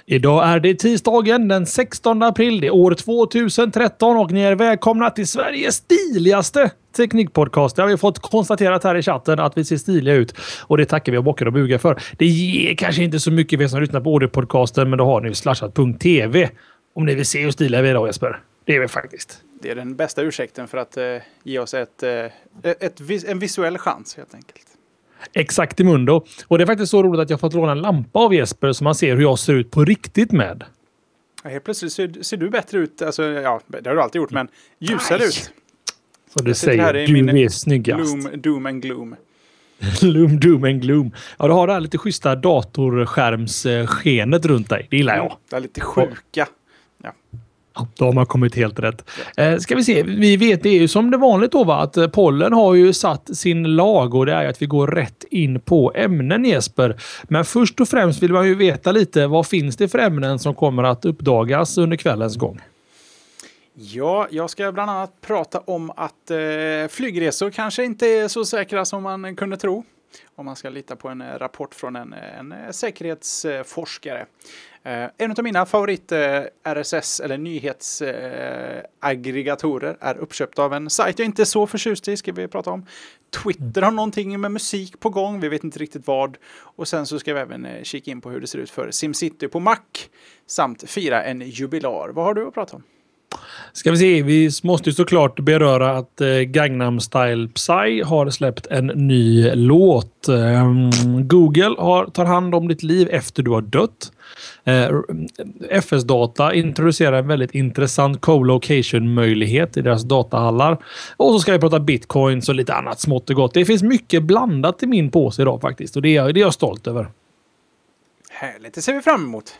Idag är det tisdagen den 16 april, det är år 2013 och ni är välkomna till Sveriges stiligaste teknikpodcast. Det har vi fått konstaterat här i chatten att vi ser stiliga ut och det tackar vi och bockar och bugar för. Det ger kanske inte så mycket för er som lyssnar på audiopodcasten, men då har ni ju slashat.tv om ni vill se hur stiliga vi är idag, Jesper. Det är vi faktiskt. Det är den bästa ursäkten för att ge oss en visuell chans helt enkelt. Exakt i mundo. Och det är faktiskt så roligt att jag fått låna en lampa av Jesper så man ser hur jag ser ut på riktigt med. Ja, helt plötsligt ser du bättre ut. Alltså, ja, det har du alltid gjort, men ljusare ut. Så du säger, du är snyggast. Doom and gloom. Doom and gloom. Ja, du har det här lite schyssta datorskärmsskenet runt dig. Det gillar jag. Det är lite sjuka. Ja. Då har man kommit helt rätt. Ska vi se. Vi vet det är ju som det vanligt då, va? Att pollen har ju satt sin lag och det är att vi går rätt in på ämnen, Jesper. Men först och främst vill man ju veta lite vad finns det för ämnen som kommer att uppdagas under kvällens gång. Ja, jag ska bland annat prata om att flygresor kanske inte är så säkra som man kunde tro. Om man ska lita på en rapport från en säkerhetsforskare. En av mina favorit RSS eller nyhetsaggregatorer är uppköpt av en sajt jag inte är så förtjust i, ska vi prata om. Twitter har någonting med musik på gång, vi vet inte riktigt vad. Och sen så ska vi även kika in på hur det ser ut för SimCity på Mac samt fira en jubilar. Vad har du att prata om? Ska vi se, vi måste ju såklart beröra att Gangnam Style Psy har släppt en ny låt. Google tar hand om ditt liv efter du har dött. FS Data introducerar en väldigt intressant co-location-möjlighet i deras datahallar. Och så ska vi prata bitcoins och lite annat smått och gott. Det finns mycket blandat i min påse idag faktiskt och det är jag stolt över. Härligt, det ser vi fram emot.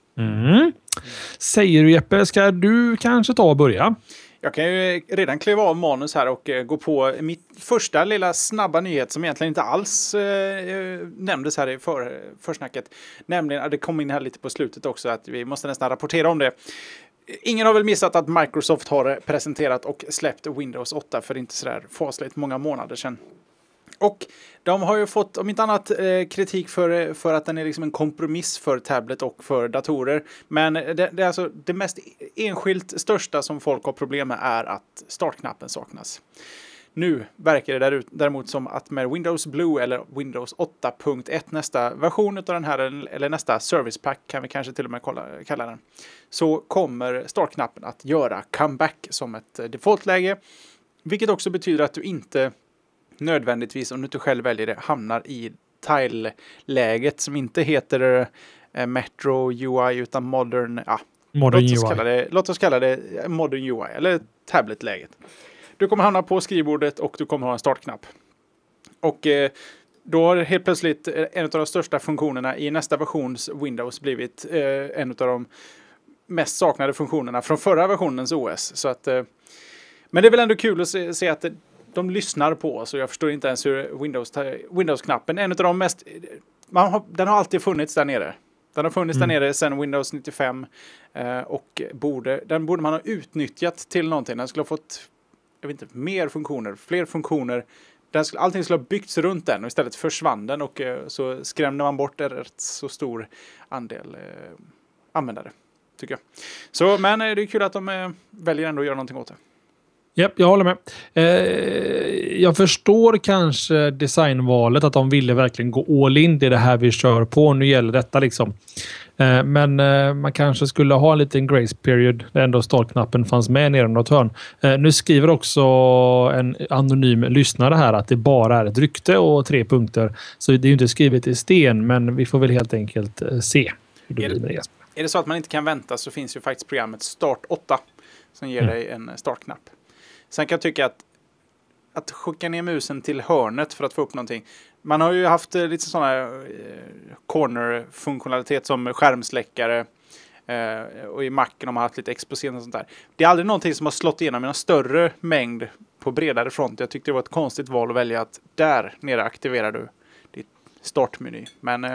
Säger du, Jeppe, ska du kanske ta och börja? Jag kan ju redan kliva av manus här och gå på mitt första lilla snabba nyhet som egentligen inte alls nämndes här i försnacket. Nämligen att det kom in här lite på slutet också att vi måste nästan rapportera om det. Ingen har väl missat att Microsoft har presenterat och släppt Windows 8 för inte sådär fasligt många månader sedan. Och de har ju fått, om inte annat, kritik för att den är liksom en kompromiss för tablet och för datorer. Men det är alltså det mest enskilt största som folk har problem med är att startknappen saknas. Nu verkar det däremot som att med Windows Blue eller Windows 8.1, nästa version av den här, eller nästa service pack kan vi kanske till och med kalla den, så kommer startknappen att göra comeback som ett defaultläge. Vilket också betyder att du inte nödvändigtvis, om du inte själv väljer det, hamnar i tile-läget som inte heter Metro UI utan Modern UI. Låt oss kalla det Modern UI eller tablet-läget. Du kommer hamna på skrivbordet och du kommer ha en startknapp. Och då har helt plötsligt en av de största funktionerna i nästa versions Windows blivit en av de mest saknade funktionerna från förra versionens OS. Så att, men det är väl ändå kul att se att de lyssnar på oss, och jag förstår inte ens hur Windows-knappen, en av de mest, den har alltid funnits där nere. Den har funnits där nere sedan Windows 95 och den borde man ha utnyttjat till någonting. Den skulle ha fått, jag vet inte, fler funktioner. Allting skulle ha byggts runt den och istället försvann den och så skrämde man bort en rätt så stor andel användare, tycker jag. Så, men det är kul att de väljer ändå att göra någonting åt det. Japp, jag håller med. Jag förstår kanske designvalet, att de ville verkligen gå all in. Det är det här vi kör på. Nu gäller detta liksom. Men man kanske skulle ha en liten grace period där ändå startknappen fanns med nere i något hörn. Nu skriver också en anonym lyssnare här att det bara är ett rykte och 3 punkter. Så det är ju inte skrivet i sten, men vi får väl helt enkelt se hur det blir med det. Är det så att man inte kan vänta så finns ju faktiskt programmet Start 8 som ger dig en startknapp. Sen kan jag tycka att skicka ner musen till hörnet för att få upp någonting. Man har ju haft lite sådana corner-funktionalitet som skärmsläckare. Och i Macen har man haft lite exposering och sånt där. Det är aldrig någonting som har slått igenom i någon större mängd på bredare front. Jag tyckte det var ett konstigt val att välja att där nere aktiverar du ditt startmeny. Men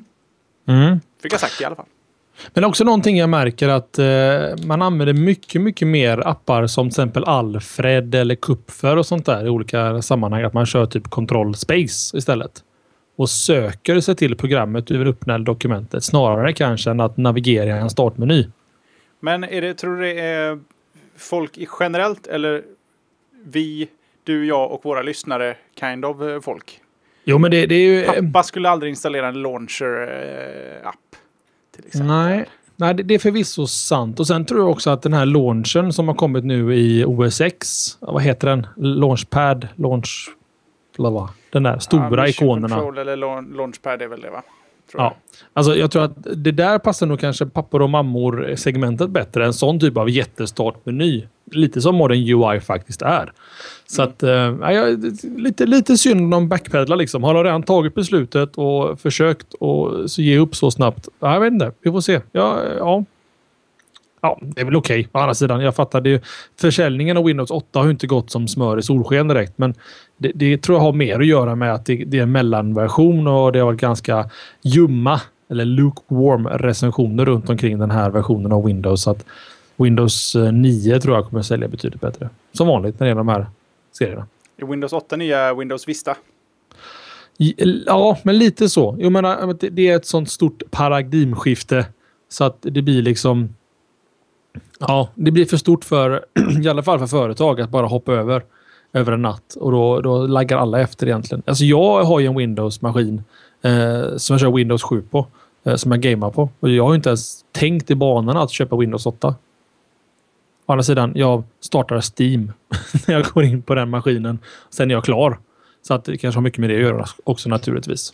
fick jag sagt i alla fall. Men också någonting jag märker att man använder mycket, mycket mer appar som till exempel Alfred eller Kupfer och sånt där i olika sammanhang. Att man kör typ Control Space istället. och söker sig till programmet över öppnade dokumentet snarare kanske än att navigera i en startmeny. Men tror du det är folk generellt eller vi, du, jag och våra lyssnare kind of folk? Jo, men det är ju... Pappa skulle aldrig installera en launcher-app till exempel. Nej, det är förvisso sant. Och sen tror jag också att den här launchen som har kommit nu i OS X, vad heter den? Launchpad, den där stora ikonerna. Control eller Launchpad är väl det, va? Ja, alltså jag tror att det där passar nog kanske pappor och mammor segmentet bättre. En sån typ av jättestartmeny. Lite som Modern UI faktiskt är. Så att, lite synd om backpedlar liksom. Har de redan tagit beslutet och försökt och så ge upp så snabbt? Jag vet inte, vi får se. Ja, det är väl okej. Å andra sidan, jag fattar det. Försäljningen av Windows 8 har ju inte gått som smör i solsken direkt. Men det tror jag har mer att göra med att det är en mellanversion och det har varit ganska ljumma eller lukewarm recensioner runt omkring den här versionen av Windows. Så att Windows 9 tror jag kommer att sälja betydligt bättre. Som vanligt när det är de här serierna. Är Windows 8 nya Windows Vista? Ja, men lite så. Jag menar, det är ett sånt stort paradigmskifte så att det blir liksom... Ja, det blir för stort för i alla fall för företag att bara hoppa över en natt. Och då laggar alla efter egentligen. Alltså jag har ju en Windows-maskin som jag kör Windows 7 på. Som jag gamar på. Och jag har inte ens tänkt i banan att köpa Windows 8. Å andra sidan, jag startar Steam när jag går in på den maskinen. Sen är jag klar. Så att det kanske har mycket med det att göra också naturligtvis.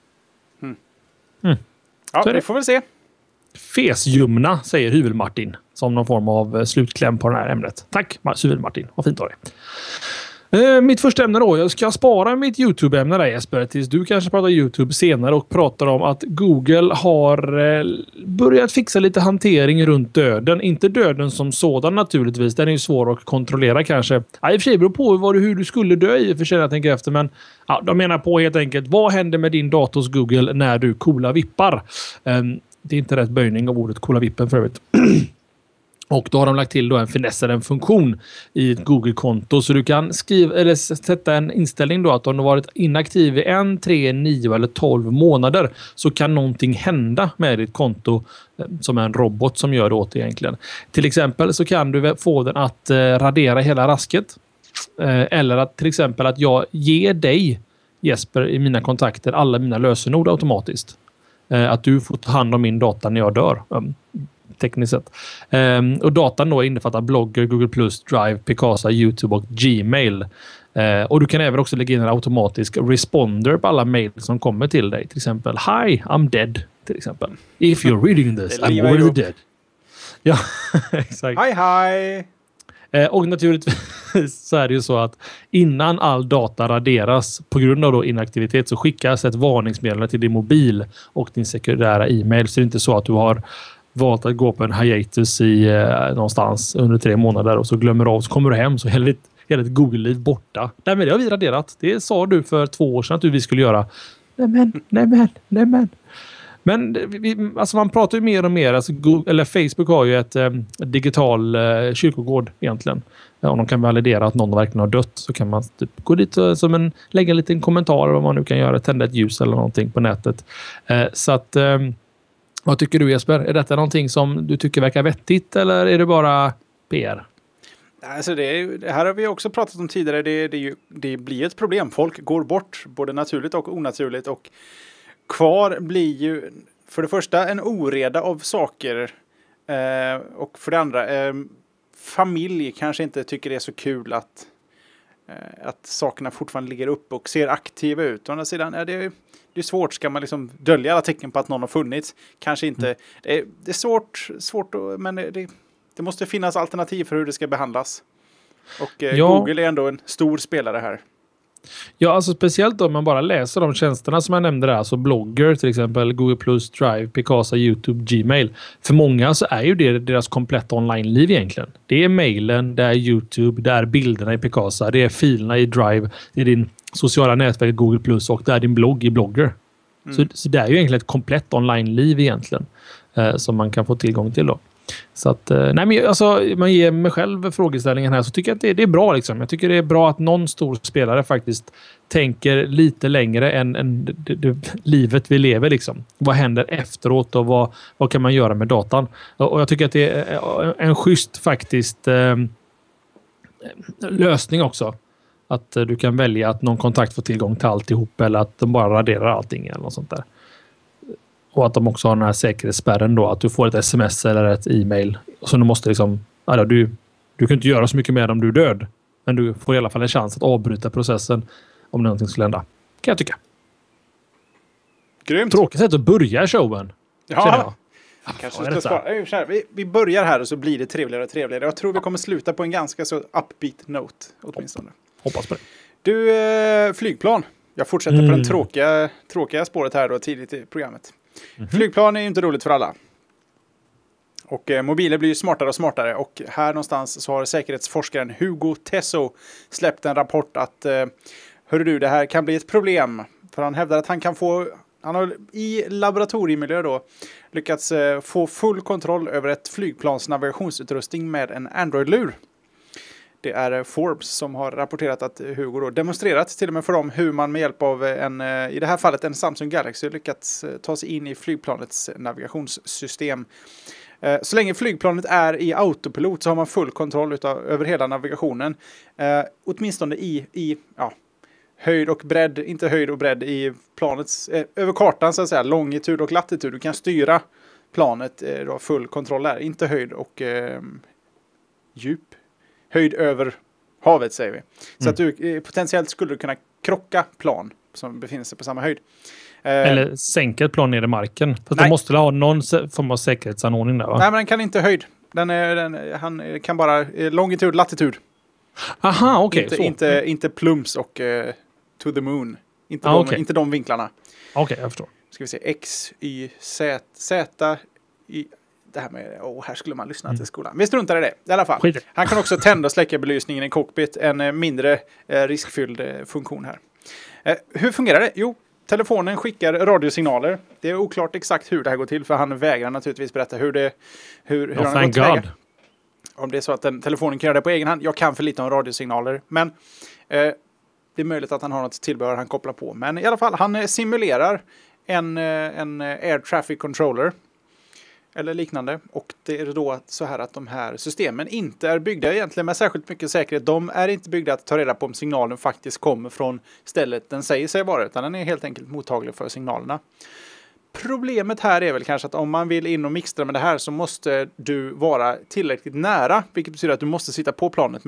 Ja, det får vi se. Fesjumna, säger Hyvel-Martin. Som någon form av slutkläm på det här ämnet. Tack, Hyvel-Martin. Vad fint av det. Mitt första ämne då. Jag ska spara mitt YouTube-ämne där, Jesper, tills du kanske pratar YouTube senare och pratar om att Google har börjat fixa lite hantering runt döden. Inte döden som sådan naturligtvis. Den är ju svår att kontrollera kanske. I och för sig beror på hur du skulle dö i och för sig, jag tänker efter. Men ja, de menar på helt enkelt, vad händer med din dators Google när du coola vippar? Det är inte rätt böjning av ordet coola vippen för övrigt. Och då har de lagt till då en funktion i ett Google-konto. Så du kan sätta en inställning då att om du har varit inaktiv i 1, 3, 9 eller 12 månader så kan någonting hända med ditt konto som är en robot som gör det åt egentligen. Till exempel så kan du få den att radera hela rasket. Eller att till exempel att jag ger dig, Jesper, i mina kontakter alla mina lösenord automatiskt. Att du får ta hand om min data när jag dör. Tekniskt sett. Och datan då innefattar Blogger, Google+, Drive, Picasa, YouTube och Gmail. Och du kan även också lägga in en automatisk responder på alla mejl som kommer till dig. Till exempel, hi, I'm dead. Till exempel. If you're reading this, I'm already dead. Ja, exakt. Hi. Och naturligtvis så är det ju så att innan all data raderas på grund av då inaktivitet så skickas ett varningsmeddelande till din mobil och din sekundära e-mail. Så det är inte så att du har valt att gå på en hiatus i någonstans under 3 månader och så glömmer du av, så kommer du hem så hela ditt Google-liv borta. Nej, men det har vi raderat. Det sa du för 2 år sedan att vi skulle göra. Nämen. Men alltså man pratar ju mer och mer. Alltså Facebook har ju ett digital kyrkogård egentligen. Om de kan validera att någon verkligen har dött så kan man typ gå dit och lägga en liten kommentar om man nu kan göra, tända ett ljus eller någonting på nätet. Så att... Vad tycker du, Jesper? Är detta någonting som du tycker verkar vettigt eller är det bara PR? Alltså det här har vi också pratat om tidigare. Det blir ett problem. Folk går bort både naturligt och onaturligt. Och kvar blir ju för det första en oreda av saker. Och för det andra familj kanske inte tycker det är så kul att sakerna fortfarande ligger upp och ser aktiva ut. Å andra sidan är det är svårt, ska man liksom dölja alla tecken på att någon har funnits. Kanske inte. Det är svårt men det måste finnas alternativ för hur det ska behandlas. Och Google är ändå en stor spelare här. Ja, alltså speciellt om man bara läser de tjänsterna som jag nämnde där, alltså Blogger till exempel, Google+, Drive, Picasa, YouTube, Gmail. För många så är ju det deras kompletta online-liv egentligen. Det är mailen, det är YouTube, det är bilderna i Picasa, det är filerna i Drive, det är din sociala nätverk Google+, och det är din blogg i Blogger. Så det är ju egentligen ett komplett online-liv egentligen som man kan få tillgång till då. Så att, nej men alltså, man ger mig själv frågeställningen här, så tycker jag att det är bra liksom. Jag tycker det är bra att någon stor spelare faktiskt tänker lite längre än det livet vi lever liksom. Vad händer efteråt och vad kan man göra med datan? Och jag tycker att det är en schysst faktiskt lösning också. Att du kan välja att någon kontakt får tillgång till alltihop, eller att de bara raderar allting eller något sånt där. Och att de också har den här säkerhetsspärren då, att du får ett sms eller ett e-mail. Så du måste liksom, du kan inte göra så mycket med om du är död. Men du får i alla fall en chans att avbryta processen om någonting skulle hända. Kan jag tycka. Grymt. Tråkigt sätt att börja showen. Ja. Kanske ska vi börjar här och så blir det trevligare och trevligare. Jag tror vi kommer sluta på en ganska så upbeat note åtminstone. Hoppas på det. Du, flygplan. Jag fortsätter på den tråkiga spåret här då tidigt i programmet. Flygplan är ju inte roligt för alla. Och mobiler blir ju smartare och smartare. Och här någonstans så har säkerhetsforskaren Hugo Tesso släppt en rapport att hörru du, det här kan bli ett problem. För han hävdar att han har i laboratoriemiljö då lyckats få full kontroll över ett flygplans navigationsutrustning med en Android-lur. Det är Forbes som har rapporterat att Hugo då demonstrerat till och med för dem hur man med hjälp av i det här fallet en Samsung Galaxy lyckats ta sig in i flygplanets navigationssystem. Så länge flygplanet är i autopilot så har man full kontroll över hela navigationen. Åtminstone i höjd och bredd, inte höjd och bredd i planets, över kartan så att säga, longitud och latitud. Du kan styra planet, då full kontroll där, inte höjd och djup. Höjd över havet säger vi. Så att du potentiellt skulle kunna krocka plan som befinner sig på samma höjd. Eller sänka ett plan ner i marken. Fast de måste ha någon form av säkerhetsanordning där, va? Nej, men den kan inte höjd. Han kan bara longitud, latitud. Aha, okej. Inte plums och to the moon. Inte de vinklarna. Okej, jag förstår. Ska vi se, X, Y, Z, Y. Det här med, här skulle man lyssna till skolan. Vi struntar i det, i alla fall. Skit. Han kan också tända och släcka belysningen i cockpit. En mindre riskfylld funktion här. Hur fungerar det? Jo, telefonen skickar radiosignaler. Det är oklart exakt hur det här går till, för han vägrar naturligtvis berätta hur han har gått tillväga. Om det är så att telefonen kan göra det på egen hand. Jag kan för lite om radiosignaler, men det är möjligt att han har något tillbehör han kopplar på. Men i alla fall, han simulerar en air traffic controller eller liknande. Och det är då så här att de här systemen inte är byggda egentligen med särskilt mycket säkerhet. De är inte byggda att ta reda på om signalen faktiskt kommer från stället den säger sig vara, utan den är helt enkelt mottaglig för signalerna. Problemet här är väl kanske att om man vill in och mixtra med det här så måste du vara tillräckligt nära, vilket betyder att du måste sitta på planet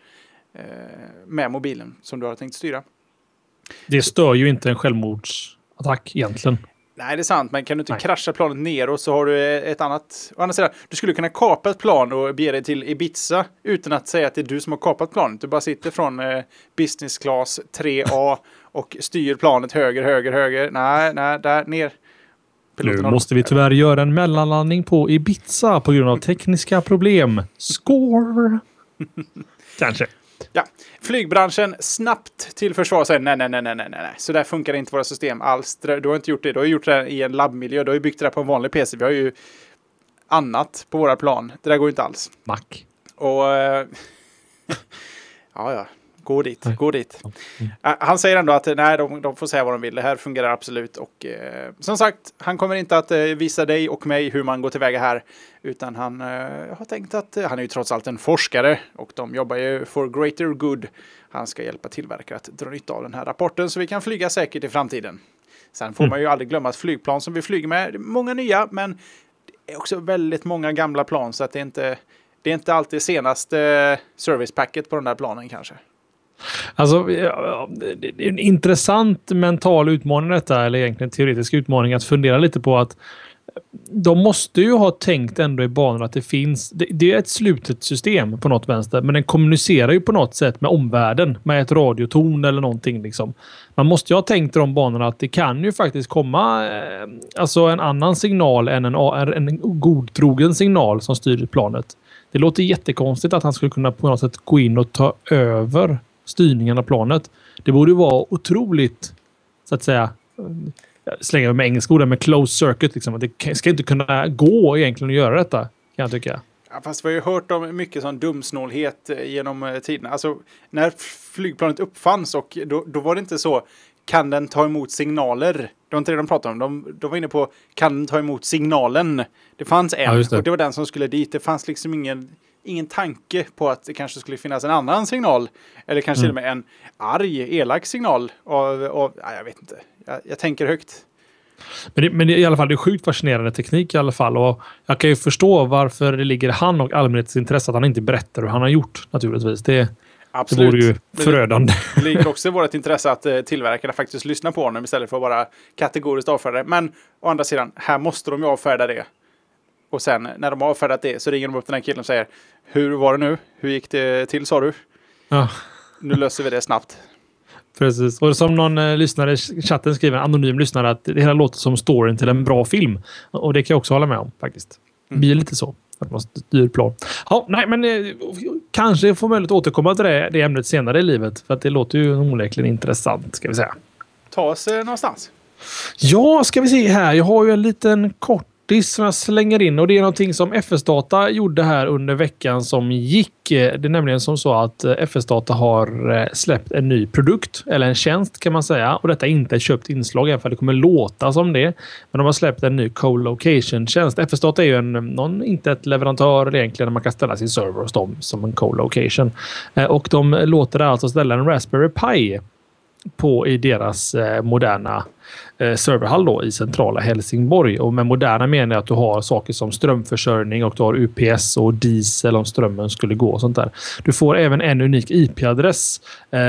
med mobilen som du har tänkt styra. Det stör ju inte en självmordsattack egentligen. Nej, det är sant, men kan du inte krascha planet ner och så har du ett annat... Å andra sidan, du skulle kunna kapa ett plan och bege dig till Ibiza utan att säga att det är du som har kapat planet. Du bara sitter från business class 3A och styr planet höger. Nej, där ner. Nu måste vi tyvärr göra en mellanlandning på Ibiza på grund av tekniska problem. Score! Kanske. Ja, flygbranschen snabbt till försvar säger nej. Så där funkar inte våra system alls. Du har inte gjort det. Du har gjort det i en labbmiljö. Du har ju byggt det där på en vanlig PC. Vi har ju annat på våra plan. Det där går inte alls. Mac. Och ja. Gå dit. Han säger ändå att nej, de får säga vad de vill. Det här fungerar absolut. Och som sagt, han kommer inte att visa dig och mig hur man går tillväga här. Utan han har tänkt att han är ju trots allt en forskare. Och de jobbar ju for greater good. Han ska hjälpa tillverkare att dra nytta av den här rapporten. Så vi kan flyga säkert i framtiden. Sen får man ju aldrig glömma att flygplan som vi flyger med. Det är många nya, men det är också väldigt många gamla plan. Så att det är inte alltid senaste servicepacket på den där planen kanske. Alltså, det är en intressant mental utmaning detta, eller egentligen teoretisk utmaning, att fundera lite på att de måste ju ha tänkt ändå i banan att det finns, det är ett slutet system på något vänster, men den kommunicerar ju på något sätt med omvärlden, med ett radioton eller någonting liksom. Man måste ju ha tänkt i de banorna att det kan ju faktiskt komma alltså en annan signal än en godtrogen signal som styr planet. Det låter jättekonstigt att han skulle kunna på något sätt gå in och ta över styrningen av planet. Det borde ju vara otroligt, så att säga, slänga med engelska ord med closed circuit liksom. Det ska inte kunna gå egentligen att göra detta. kan jag tycka. Ja, fast vi har ju hört om mycket sån dumsnålhet genom tiden. Alltså, när flygplanet uppfanns och då var det inte så, kan den ta emot signaler? Det var inte det de pratade om. De var inne på, kan den ta emot signalen? Det fanns en, och det var den som skulle dit. Det fanns liksom ingen tanke på att det kanske skulle finnas en annan signal. Eller kanske till och med en arg, elak signal. Jag vet inte. Jag tänker högt. Men i alla fall, det är sjukt fascinerande teknik i alla fall. Och jag kan ju förstå varför det ligger han och allmänhetens intresse att han inte berättar hur han har gjort, naturligtvis. Det vore ju förödande. Det ligger också i vårt intresse att tillverkarna faktiskt lyssnar på honom istället för att bara kategoriskt avfärda det. Men å andra sidan, här måste de ju avfärda det. Och sen när de har avfärdat det så ringer de upp den här killen och säger, hur var det nu? Hur gick det till, sa du? Ja. Nu löser vi det snabbt. Precis. Och som någon lyssnare i chatten skriver, en anonym lyssnare, att det hela låter som storyn till en bra film. Och det kan jag också hålla med om, faktiskt. Det blir lite så. Att man styr plan. Ja, nej, men kanske får möjlighet att återkomma till det ämnet senare i livet. För att det låter ju onekligen intressant, ska vi säga. Ta oss någonstans. Ja, ska vi se här. Jag har ju en liten kortis som jag slänger in. Och det är någonting som FS-Data gjorde här under veckan som gick. Det är nämligen som så att FS-Data har släppt en ny produkt. Eller en tjänst kan man säga. Och detta är inte ett köpt inslag, även för det kommer låta som det. Men de har släppt en ny co-location-tjänst. FS-Data är ju inte ett leverantör egentligen, när man kan ställa sin server hos dem som en co-location. Och de låter alltså ställa en Raspberry Pi i deras moderna serverhall då, i centrala Helsingborg. Och med moderna menar jag att du har saker som strömförsörjning och du har UPS och diesel om strömmen skulle gå och sånt där. Du får även en unik IP-adress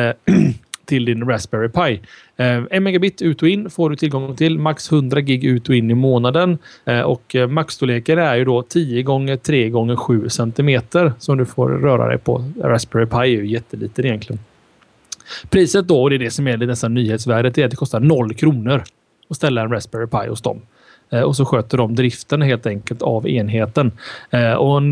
till din Raspberry Pi. 1 megabit ut och in får du tillgång till, max 100 gig ut och in i månaden. Och maxstorleken är ju då 10 gånger 3 gånger 7 centimeter som du får röra dig på. Raspberry Pi är ju jätteliten egentligen. Priset då, och det är det som är nästan nyhetsvärdet, är att det kostar 0 kronor att ställa en Raspberry Pi hos dem. Och så sköter de driften helt enkelt av enheten. Och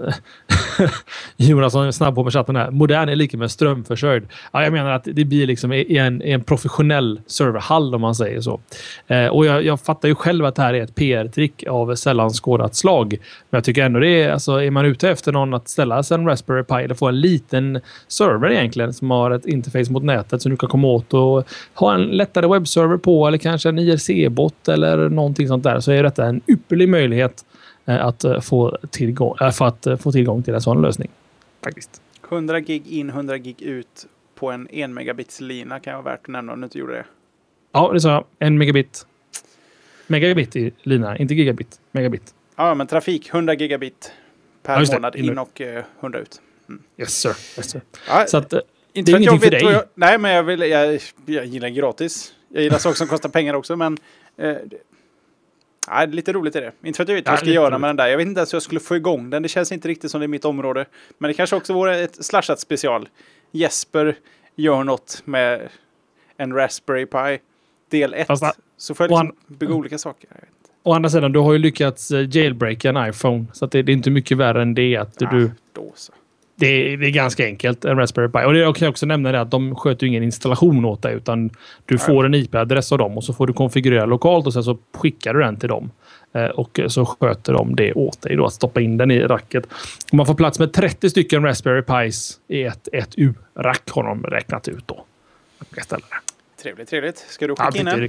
Jonas är snabb på med chatten här. Modern är lika med strömförsörjd. Ja, jag menar att det blir liksom en professionell serverhall, om man säger så. Och jag fattar ju själv att det här är ett PR-trick av sällan skådat slag. Men jag tycker ändå det är, alltså, är man ute efter någon att ställa sig en Raspberry Pi eller få en liten server egentligen som har ett interface mot nätet så du kan komma åt och ha en lättare webbserver på, eller kanske en IRC-bot eller någonting sånt där, så är detta en ypperlig möjlighet att få tillgång till en sån lösning. Faktiskt. 100 gig in, 100 gig ut på en 1 megabits lina kan jag vara värt att nämna om du inte gjorde det. Ja, det sa jag. 1 megabit. Megabit i lina, inte gigabit. Megabit. Ja, men trafik 100 gigabit per månad in och 100 ut. Mm. Yes sir. Ja, så att, inte det är ingenting för dig. Nej, men jag gillar gratis. Jag gillar saker som kostar pengar också, men nej, lite roligt är det. Inte för att jag vet vad jag ska göra med den där. Jag vet inte ens hur jag skulle få igång den. Det känns inte riktigt som det är mitt område. Men det kanske också vore ett slashat special. Jesper gör något med en Raspberry Pi. Del 1. Så får jag liksom bygga olika saker. Å andra sidan, du har ju lyckats jailbreaka en iPhone. Så att det är inte mycket värre än det. Att du... Då så. Det är ganska enkelt, en Raspberry Pi. Och det kan jag också nämna det att de sköter ingen installation åt dig, utan du får en IP-adress av dem och så får du konfigurera lokalt och sen så skickar du den till dem. Och så sköter de det åt dig då, att stoppa in den i racket. Och man får plats med 30 stycken Raspberry Pis i ett U-rack har de räknat ut då. Trevligt. Ska du skicka in den?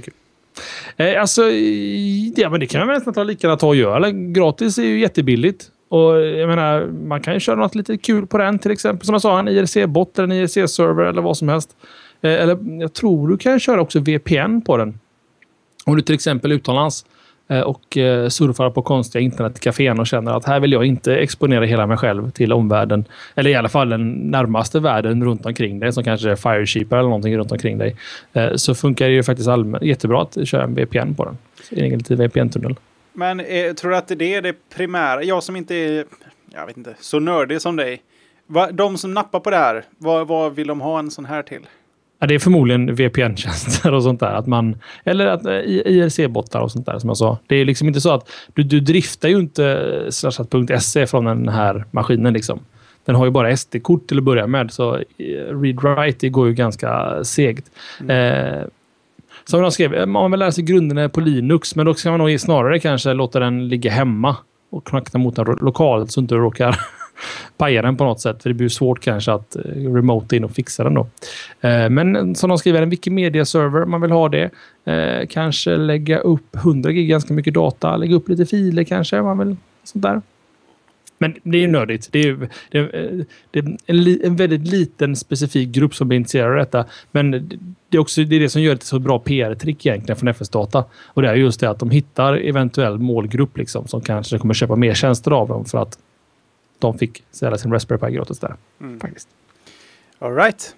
Men det kan man nästan lika ta och göra. Eller, gratis är ju jättebilligt. Och jag menar, man kan ju köra något lite kul på den, till exempel som jag sa, en IRC-bot eller en IRC-server eller vad som helst. Eller jag tror du kan köra också VPN på den. Om du till exempel utomlands och surfar på konstiga internetcafén och känner att här vill jag inte exponera hela mig själv till omvärlden. Eller i alla fall den närmaste världen runt omkring dig, som kanske är Firesheep eller någonting runt omkring dig. Så funkar det ju faktiskt jättebra att köra en VPN på den. En egen liten VPN-tunnel. Men tror du att det är det primära? Jag som inte är, jag vet inte, så nördig som dig. De som nappar på det här, vad vill de ha en sån här till? Ja, det är förmodligen VPN-tjänster och sånt där. Eller att IRC-bottar och sånt där, som jag sa. Det är liksom inte så att du driftar ju inte slashat.se från den här maskinen liksom. Den har ju bara SD-kort till att börja med, så read-write går ju ganska segt. Som de skrev, man vill lära sig grunderna på Linux, men då ska man nog snarare kanske låta den ligga hemma och knackar mot den lokalt så inte du råkar paja den på något sätt. För det blir svårt kanske att remote in och fixa den då. Men som de skriver, en Wikimedia-server, man vill ha det. Kanske lägga upp 100 gig, ganska mycket data. Lägga upp lite filer kanske, man vill sånt där. Men det är ju nördigt. Det är en väldigt liten specifik grupp som blir intresserad av detta. Men det är också det som gör det så bra PR-trick egentligen från FS-data. Och det är just det att de hittar eventuell målgrupp liksom, som kanske kommer köpa mer tjänster av dem för att de fick sälja sin Raspberry Pi gratis där. Faktiskt. All right.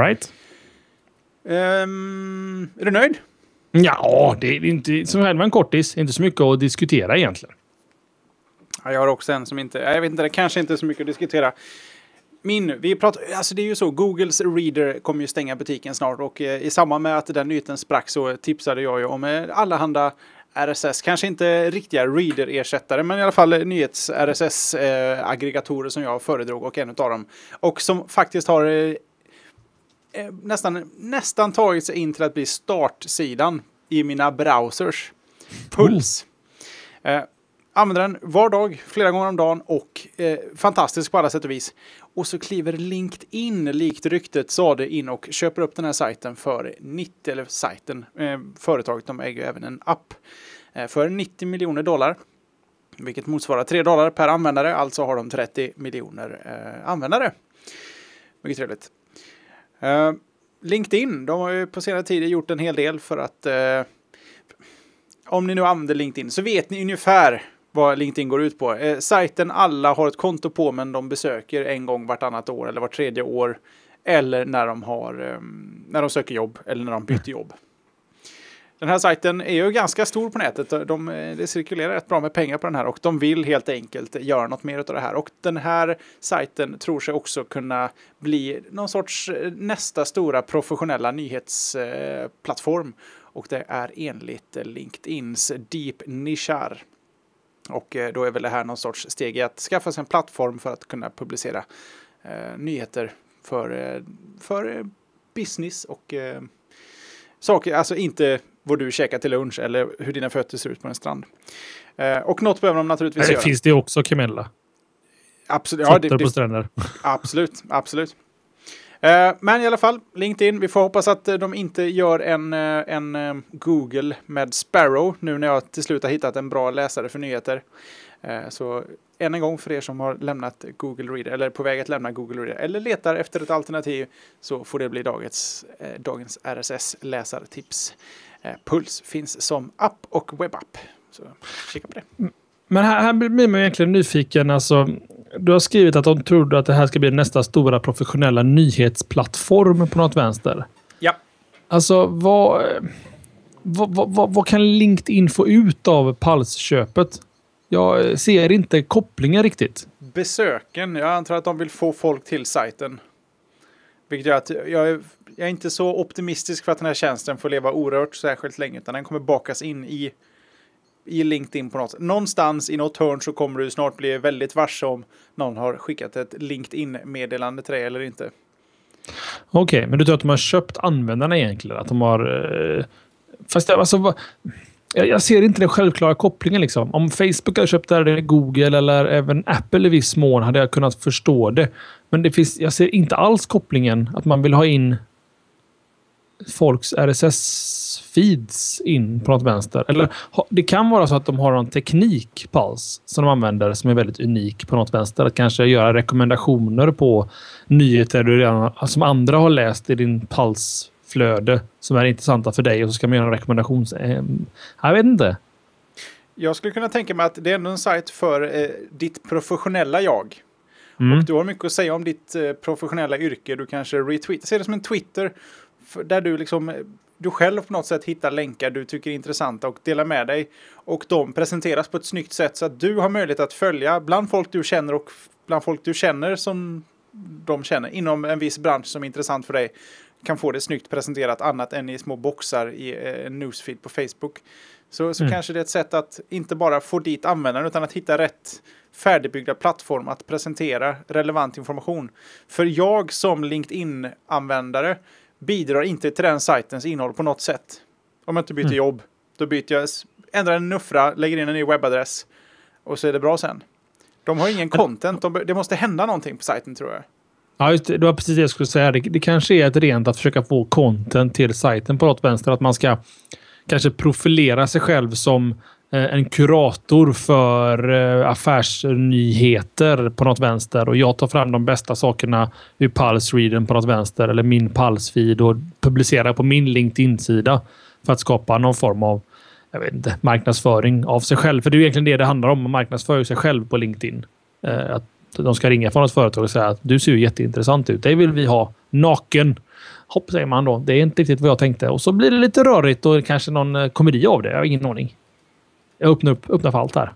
Är du nöjd? Ja, det är inte som helst en kortis. Inte så mycket att diskutera egentligen. Ja, jag har också en som inte... Jag vet inte, det kanske inte är så mycket att diskutera. Vi pratar... Alltså det är ju så, Googles Reader kommer ju stänga butiken snart. Och i samband med att den nyheten sprack så tipsade jag ju om allehanda RSS. Kanske inte riktiga Reader-ersättare, men i alla fall nyhets-RSS-aggregatorer som jag föredrog och en av dem. Och som faktiskt har nästan tagit sig in till att bli startsidan i mina browsers. Puls. Använder den var dag, flera gånger om dagen och fantastisk på alla sätt och vis. Och så kliver LinkedIn, likt ryktet sa det, in och köper upp den här sajten för 90, eller sajten, företaget, de äger även en app, för $90 miljoner. Vilket motsvarar $3 per användare, alltså har de 30 miljoner användare. Mycket trevligt. LinkedIn, de har ju på senare tid gjort en hel del för att om ni nu använder LinkedIn så vet ni ungefär vad LinkedIn går ut på. Sajten alla har ett konto på, men de besöker en gång vartannat år eller var tredje år, eller när de söker jobb eller när de byter jobb. Den här sajten är ju ganska stor på nätet. Det cirkulerar rätt bra med pengar på den här och de vill helt enkelt göra något mer av det här. Och den här sajten tror sig också kunna bli någon sorts nästa stora professionella nyhetsplattform. Och det är enligt LinkedIns Deep Nichar. Och då är väl det här någon sorts steg i att skaffa sig en plattform för att kunna publicera nyheter för business och saker, alltså inte vad du käkar till lunch eller hur dina fötter ser ut på en strand. Och något behöver de naturligtvis göra. Finns det också, Camilla? Absolut. Ja, på stränder. Absolut. Men i alla fall, LinkedIn. Vi får hoppas att de inte gör en Google med Sparrow nu när jag till slut har hittat en bra läsare för nyheter. Så än en gång för er som har lämnat Google Reader eller på väg att lämna Google Reader eller letar efter ett alternativ, så får det bli dagens RSS-läsartips. Puls finns som app och webbapp. Så kika på det. Men här blir man egentligen nyfiken. Alltså, du har skrivit att de trodde att det här ska bli nästa stora professionella nyhetsplattform på något vänster. Ja. Alltså, vad kan LinkedIn få ut av Pulse-köpet? Jag ser inte kopplingen riktigt. Besöken. Jag antar att de vill få folk till sajten. Vilket gör att jag är inte så optimistisk för att den här tjänsten får leva orört särskilt länge. Utan den kommer bakas in i LinkedIn på något. Någonstans i något hörn så kommer du snart bli väldigt varse om någon har skickat ett LinkedIn-meddelande till dig eller inte. Okej, men du tror att de har köpt användarna egentligen? Att de har... Fast alltså... Jag ser inte den självklara kopplingen liksom. Om Facebook hade köpt det eller Google eller även Apple i viss mån hade jag kunnat förstå det. Men jag ser inte alls kopplingen att man vill ha in folks RSS-feeds in på något vänster. Eller det kan vara så att de har en teknik, Pulse, som de använder som är väldigt unik på något vänster. Att kanske göra rekommendationer på nyheter du redan, som andra har läst i din Pulse-flöde som är intressanta för dig, och så ska man göra en rekommendation. Jag vet inte. Jag skulle kunna tänka mig att det är ändå en sajt för ditt professionella jag. Och du har mycket att säga om ditt professionella yrke. Du kanske retweetar. Se det som en Twitter där du själv på något sätt hittar länkar du tycker är intressanta och delar med dig. Och de presenteras på ett snyggt sätt så att du har möjlighet att följa bland folk du känner och bland folk du känner som de känner inom en viss bransch som är intressant för dig. Kan få det snyggt presenterat annat än i små boxar i en newsfeed på Facebook. Så kanske det är ett sätt att inte bara få dit användaren utan att hitta rätt färdigbyggda plattform att presentera relevant information. För jag som LinkedIn-användare bidrar inte till den sajtens innehåll på något sätt. Om jag inte byter jobb, då byter jag, ändrar en nuffra, lägger in en ny webbadress och så är det bra sen. De har ingen content. Det måste hända någonting på sajten, tror jag. Ja, just det var precis det jag skulle säga. Det kanske är ett rent att försöka få content till sajten på något vänster. Att man ska kanske profilera sig själv som en kurator för affärsnyheter på något vänster. Och jag tar fram de bästa sakerna ur Pulse-readen på något vänster. Eller min Pulse-feed och publicerar på min LinkedIn-sida. För att skapa någon form av marknadsföring av sig själv. För det är egentligen det handlar om. Att marknadsföra sig själv på LinkedIn. Att de ska ringa från ett företag och säga att du ser ju jätteintressant ut. Det vill vi ha naken. Hopp, säger man då. Det är inte riktigt vad jag tänkte. Och så blir det lite rörigt och kanske någon komedi av det. Jag har ingen aning. Jag öppnar för allt här.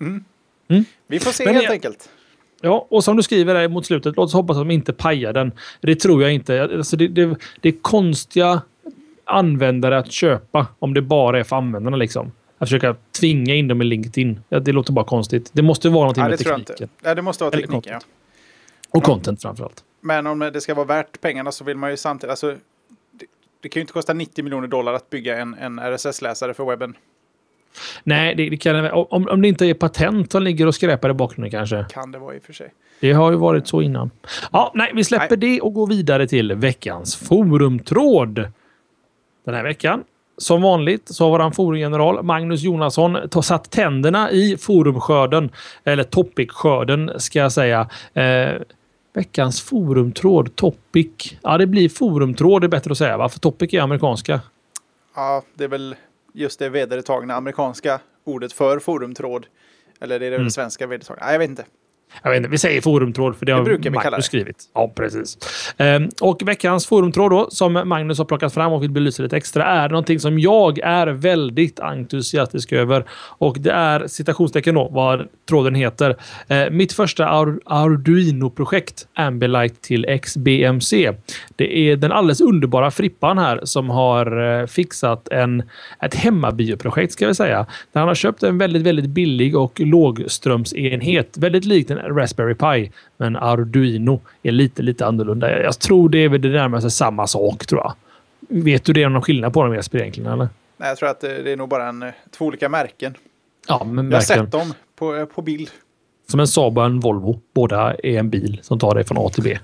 Vi får se helt enkelt. Ja, och som du skriver där mot slutet, låt oss hoppas att de inte pajar den. Det tror jag inte. Alltså det är konstiga användare att köpa om det bara är för användarna liksom. Att försöka tvinga in dem i LinkedIn. Ja, det låter bara konstigt. Det måste vara någonting med tekniken. Ja, det måste vara tekniken, ja. Och content framförallt. Men om det ska vara värt pengarna så vill man ju samtidigt... Alltså, det kan ju inte kosta $90 miljoner att bygga en RSS-läsare för webben. Nej, det kan, om det inte är patent som ligger och skräpar i bakgrunden kanske. Kan det vara i och för sig. Det har ju varit så innan. Ja, nej, vi släpper det och går vidare till veckans forumtråd. Den här veckan, som vanligt, så har vår forumgeneral Magnus Jonasson satt tänderna i forumskörden, eller topic-skörden ska jag säga. Veckans forumtråd, topic. Ja, det blir forumtråd, det är bättre att säga, va? För topic är amerikanska. Ja, det är väl just det vedertagna amerikanska ordet för forumtråd. Eller är det väl svenska vedertagna? Nej, jag vet inte. Vi säger forumtråd för det har Magnus skrivit. Ja, precis. Och veckans forumtråd då, som Magnus har plockat fram och vill belysa lite extra, är någonting som jag är väldigt entusiastisk över. Och det är citationstecken då, vad tråden heter. Mitt första Arduino-projekt, Ambilight till XBMC. Det är den alldeles underbara Frippan här som har fixat ett hemmabioprojekt ska vi säga. Där han har köpt en väldigt, väldigt billig och lågströmsenhet. Väldigt likt en Raspberry Pi, men Arduino är lite annorlunda. Jag tror det är väl det närmaste samma sak, tror jag. Vet du det är någon skillnad på dem Jesper egentligen, eller? Nej, jag tror att det är nog bara två olika märken. Ja, men jag har sett dem på bild. Som en Saab och en Volvo. Båda är en bil som tar dig från A till B.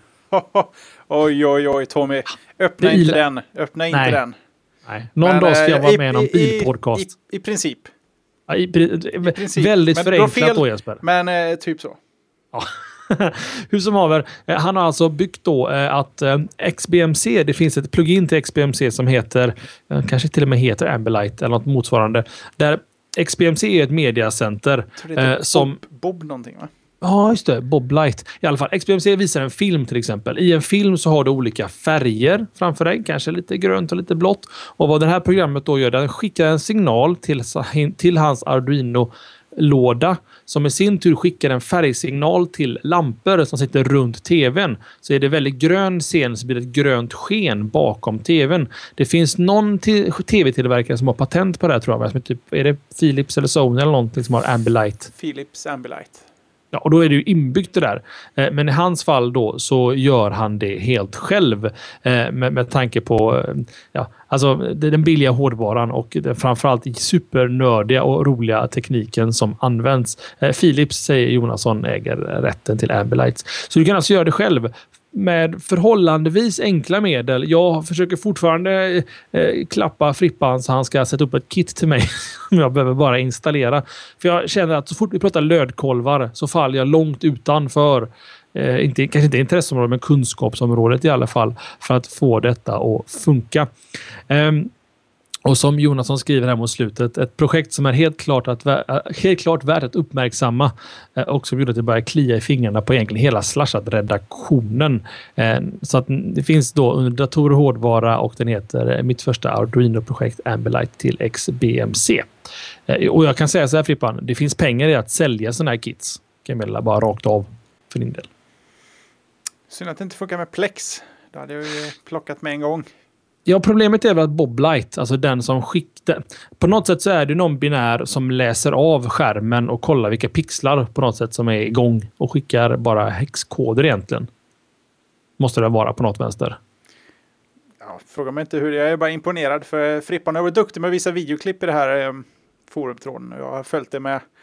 Oj, Tommy. Öppna inte den. Nej. Någon dag ska jag vara med i någon bilpodcast. I princip. Ja, i princip. Väldigt men förenklat då, Jesper. Men typ så. Ja. Hur som haver, han har alltså byggt då att XBMC, det finns ett plugin till XBMC som heter, kanske till och med heter Ambilight eller något motsvarande, där XBMC är ett mediacenter som... Bob någonting, va? Ja, just det. Boblight. I alla fall, XBMC visar en film till exempel. I en film så har du olika färger framför dig. Kanske lite grönt och lite blått. Och vad det här programmet då gör, den skickar en signal till hans Arduino-låda som i sin tur skickar en färgsignal till lampor som sitter runt tvn. Så är det väldigt grön scen så blir det ett grönt sken bakom tvn. Det finns någon tv-tillverkare som har patent på det här, tror jag. Typ, är det Philips eller Sony eller någonting som har Ambilight? Philips Ambilight. Ja, och då är det ju inbyggt det där. Men i hans fall då så gör han det helt själv. Med tanke på alltså den billiga hårdvaran och framförallt supernördiga och roliga tekniken som används. Philips, säger Jonasson, äger rätten till Ambilight. Så du kan alltså göra det själv med förhållandevis enkla medel. Jag försöker fortfarande klappa Frippan så han ska sätta upp ett kit till mig som jag behöver bara installera. För jag känner att så fort vi pratar lödkolvar så faller jag långt utanför kanske inte intresseområdet men kunskapsområdet i alla fall för att få detta att funka. Och som Jonasson skriver här mot slutet, ett projekt som är helt klart värt att uppmärksamma och som gjorde att det börjar klia i fingrarna på egentligen hela Slashat-redaktionen. Så att det finns då under datorer och hårdvara och den heter mitt första Arduino-projekt Ambilight till XBMC. Och jag kan säga så här, Frippan, det finns pengar i att sälja sådana här kits. Kan jag meddela bara rakt av för din del. Synd att det inte funkar med Plex. Då hade jag ju plockat med en gång. Ja, problemet är väl att Boblight, alltså den som skickar... På något sätt så är det någon binär som läser av skärmen och kollar vilka pixlar på något sätt som är igång och skickar bara hexkoder egentligen. Måste det vara på något vänster. Ja, fråga mig inte hur. Jag är bara imponerad för Frippan har varit duktig med att visa videoklipp i det här forumtråden. Jag har följt det med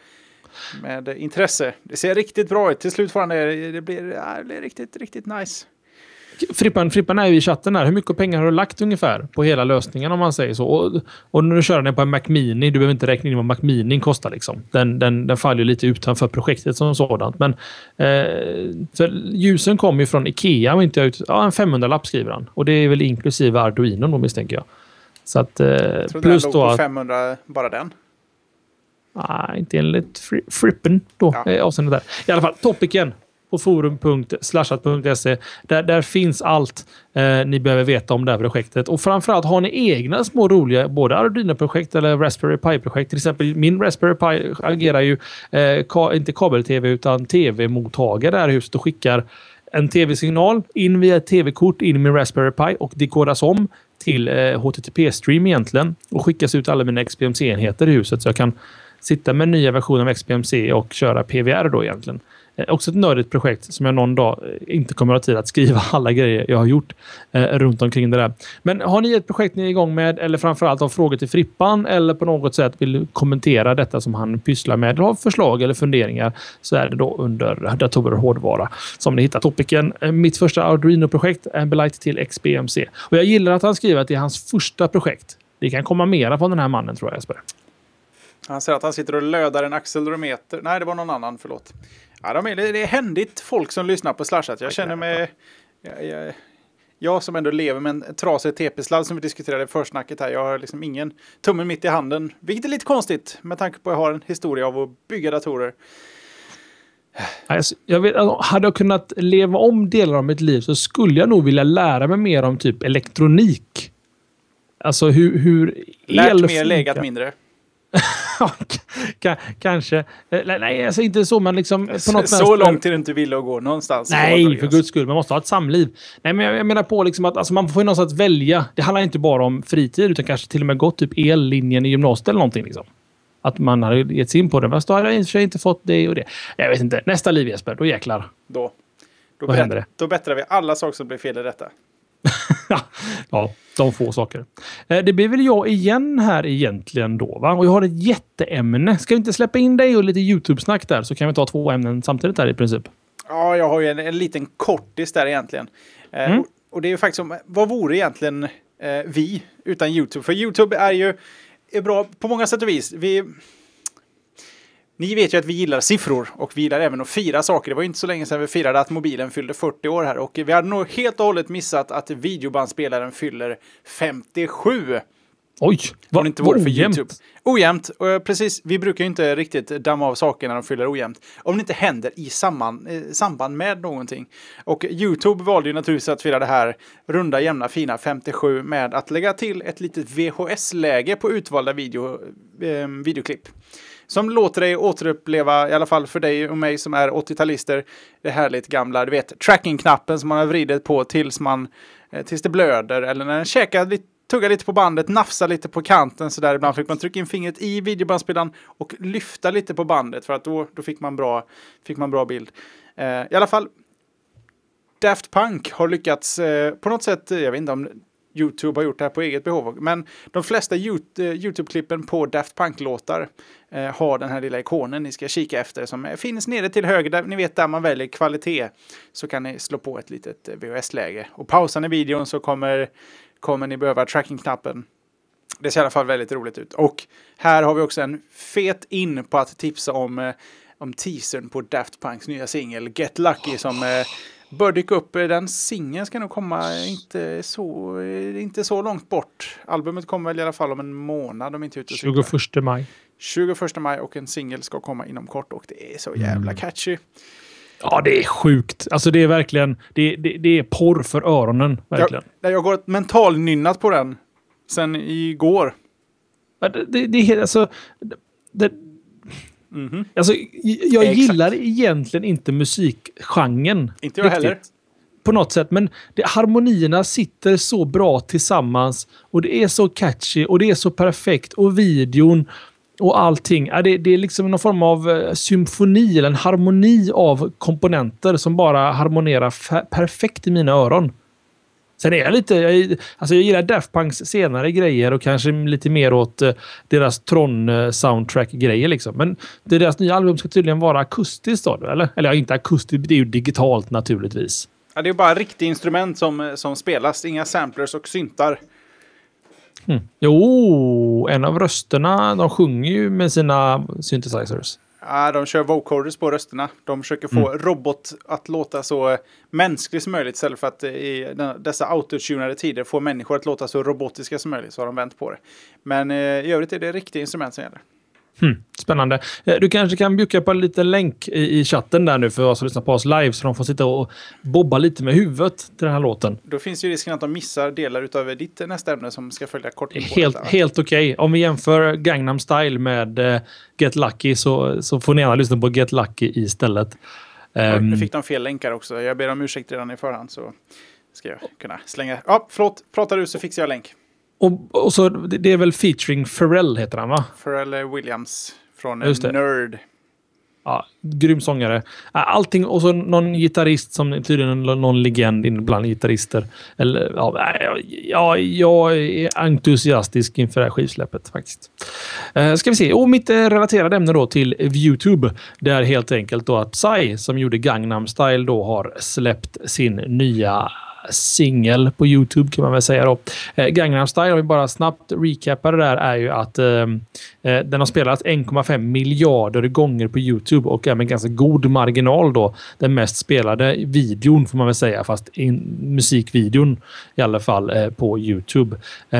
med intresse. Det ser riktigt bra ut. Till slut får det blir riktigt, riktigt nice. Frippan är ju i chatten här. Hur mycket pengar har du lagt ungefär på hela lösningen om man säger så? Och när du kör den på en Mac Mini, du behöver inte räkna in vad Mac Mini kostar liksom. Den faller ju lite utanför projektet som sådant. Men för ljusen kommer ju från Ikea och inte ut. Ja, en 500-lapp skriver han. Och det är väl inklusive Arduino då misstänker jag. Så att plus då att 500 bara den. Nej, inte enligt Frippen då. Avseendet där. I alla fall, topicen på forum.slashat.se. Där finns allt ni behöver veta om det här projektet. Och framförallt har ni egna små roliga både Arduino-projekt eller Raspberry Pi-projekt. Till exempel min Raspberry Pi agerar ju inte kabel-tv utan tv-mottagare där i huset och skickar en tv-signal in via ett tv-kort in med Raspberry Pi och dekodas om till HTTP-stream egentligen och skickas ut alla mina XBMC-enheter i huset så jag kan sitta med nya versioner av XBMC och köra PVR då egentligen. Också ett nördigt projekt som jag någon dag inte kommer att ha tid att skriva alla grejer jag har gjort runt omkring det där. Men har ni ett projekt ni är igång med eller framförallt har frågor till Frippan eller på något sätt vill kommentera detta som han pysslar med eller har förslag eller funderingar så är det då under datorer och hårdvara som ni hittar topicen. Mitt första Arduino-projekt Ambilight till XBMC. Och jag gillar att han skriver att det är hans första projekt. Det kan komma mera från den här mannen tror jag Jesper. Han säger att han sitter och lödar en accelerometer. Nej, det var någon annan, förlåt. Ja, det är händigt folk som lyssnar på Slashat. Jag känner mig... Jag som ändå lever med en trasig TP-sladd som vi diskuterade i försnacket här. Jag har liksom ingen tummen mitt i handen. Vilket är lite konstigt med tanke på att jag har en historia av att bygga datorer. Jag vet, hade jag kunnat leva om delar av mitt liv så skulle jag nog vilja lära mig mer om typ elektronik. Alltså hur lärt mer, legat mindre. Kanske. Nej, alltså inte så, men liksom på något så långt är det inte vill att gå någonstans. Nej, för guds skull. Man måste ha ett samliv. Nej, men jag menar på liksom att alltså, man får ju någonstans välja. Det handlar inte bara om fritid utan kanske till och med gått typ ellinjen i gymnasiet eller någonting liksom. Att man har gett sig in på det. Men så har jag inte fått det och det. Jag vet inte. Nästa liv Jesper, då jäklar. Då händer det. Då bättrar vi alla saker som blir fel i detta. Ja, de få saker. Det blir väl jag igen här egentligen då, va? Och jag har ett jätteämne. Ska vi inte släppa in dig och lite YouTube-snack där så kan vi ta 2 ämnen samtidigt här i princip. Ja, jag har ju en liten kortis där egentligen. Och det är ju faktiskt som, vad vore egentligen vi utan YouTube? För YouTube är bra på många sätt och vis. Ni vet ju att vi gillar siffror och vi gillar även att fira saker. Det var ju inte så länge sedan vi firade att mobilen fyllde 40 år här. Och vi hade nog helt och hållet missat att videobandspelaren fyller 57. Oj, vad inte vore för YouTube. Ojämnt. Och precis, vi brukar ju inte riktigt damma av saker när de fyller ojämnt. Om det inte händer i samband med någonting. Och YouTube valde ju naturligtvis att fira det här runda, jämna, fina 57 med att lägga till ett litet VHS-läge på utvalda videoklipp. Som låter dig återuppleva, i alla fall för dig och mig som är 80-talister, det härligt gamla, du vet, tracking-knappen som man har vridit på tills det blöder. Eller när den tuggar lite på bandet, nafsar lite på kanten så där. Ibland fick man trycka in fingret i videobandspelaren och lyfta lite på bandet för att då fick man bra bild. I alla fall, Daft Punk har lyckats på något sätt, jag vet inte om YouTube har gjort det här på eget behov. Men de flesta YouTube-klippen på Daft Punk-låtar har den här lilla ikonen ni ska kika efter som finns nere till höger. Där, ni vet där man väljer kvalitet så kan ni slå på ett litet VHS-läge. Och pausar ni videon så kommer ni behöva tracking-knappen. Det ser i alla fall väldigt roligt ut. Och här har vi också en fet in på att tipsa om teasern på Daft Punks nya singel Get Lucky som... bör dyka upp. Den singeln ska nog komma inte så långt bort. Albumet kommer väl i alla fall om en månad om inte ute 21 maj. 21 maj och en singel ska komma inom kort och det är så jävla catchy. Ja, det är sjukt. Alltså det är verkligen det är porr för öronen verkligen. Jag går mentalnynnat på den sen igår. Alltså, jag gillar egentligen inte musikgenren. Inte jag heller. På något sätt. Men harmonierna sitter så bra tillsammans. Och det är så catchy. Och det är så perfekt. Och videon och allting. Det är liksom någon form av symfoni eller en harmoni av komponenter som bara harmonerar perfekt i mina öron. Sen är jag lite... Jag gillar Daft Punks senare grejer och kanske lite mer åt deras Tron-soundtrack-grejer liksom. Men deras nya album ska tydligen vara akustiskt då, eller? Eller inte akustiskt, det är ju digitalt naturligtvis. Ja, det är bara riktiga instrument som spelas, inga samplers och syntar. Jo, en av rösterna, de sjunger ju med sina synthesizers. Ja, de kör vocoders på rösterna. De försöker få robot att låta så mänskligt som möjligt istället för att i dessa autotunade tider få människor att låta så robotiska som möjligt, så har de vänt på det. Men i övrigt är det riktiga instrument som gäller. Spännande. Du kanske kan bjucka på en liten länk i chatten där nu för oss som lyssnar på oss live så de får sitta och bobba lite med huvudet till den här låten. Då finns ju risken att de missar delar utav ditt nästa ämne som ska följa kort. Helt okej. Om vi jämför Gangnam Style med Get Lucky så får ni gärna lyssna på Get Lucky istället. Nu fick de fel länkar också. Jag ber om ursäkt redan i förhand så ska jag kunna slänga. Ja, förlåt. Pratar du så fixar jag länk. Och så det är väl featuring Pharrell heter han, va? Pharrell Williams från Nerd. Ja, grym sångare. Allting, och så någon gitarrist som tydligen någon legend bland gitarrister. Eller, jag är entusiastisk inför det här skivsläppet faktiskt. Ska vi se. Och mitt relaterade ämne då till YouTube. Det är helt enkelt då att Psy som gjorde Gangnam Style då har släppt sin nya singel på YouTube kan man väl säga då. Gangnam Style, om vi bara snabbt recapar det där, är ju att den har spelats 1,5 miljarder gånger på YouTube och är med ganska god marginal då den mest spelade videon får man väl säga, fast musikvideon i alla fall på YouTube.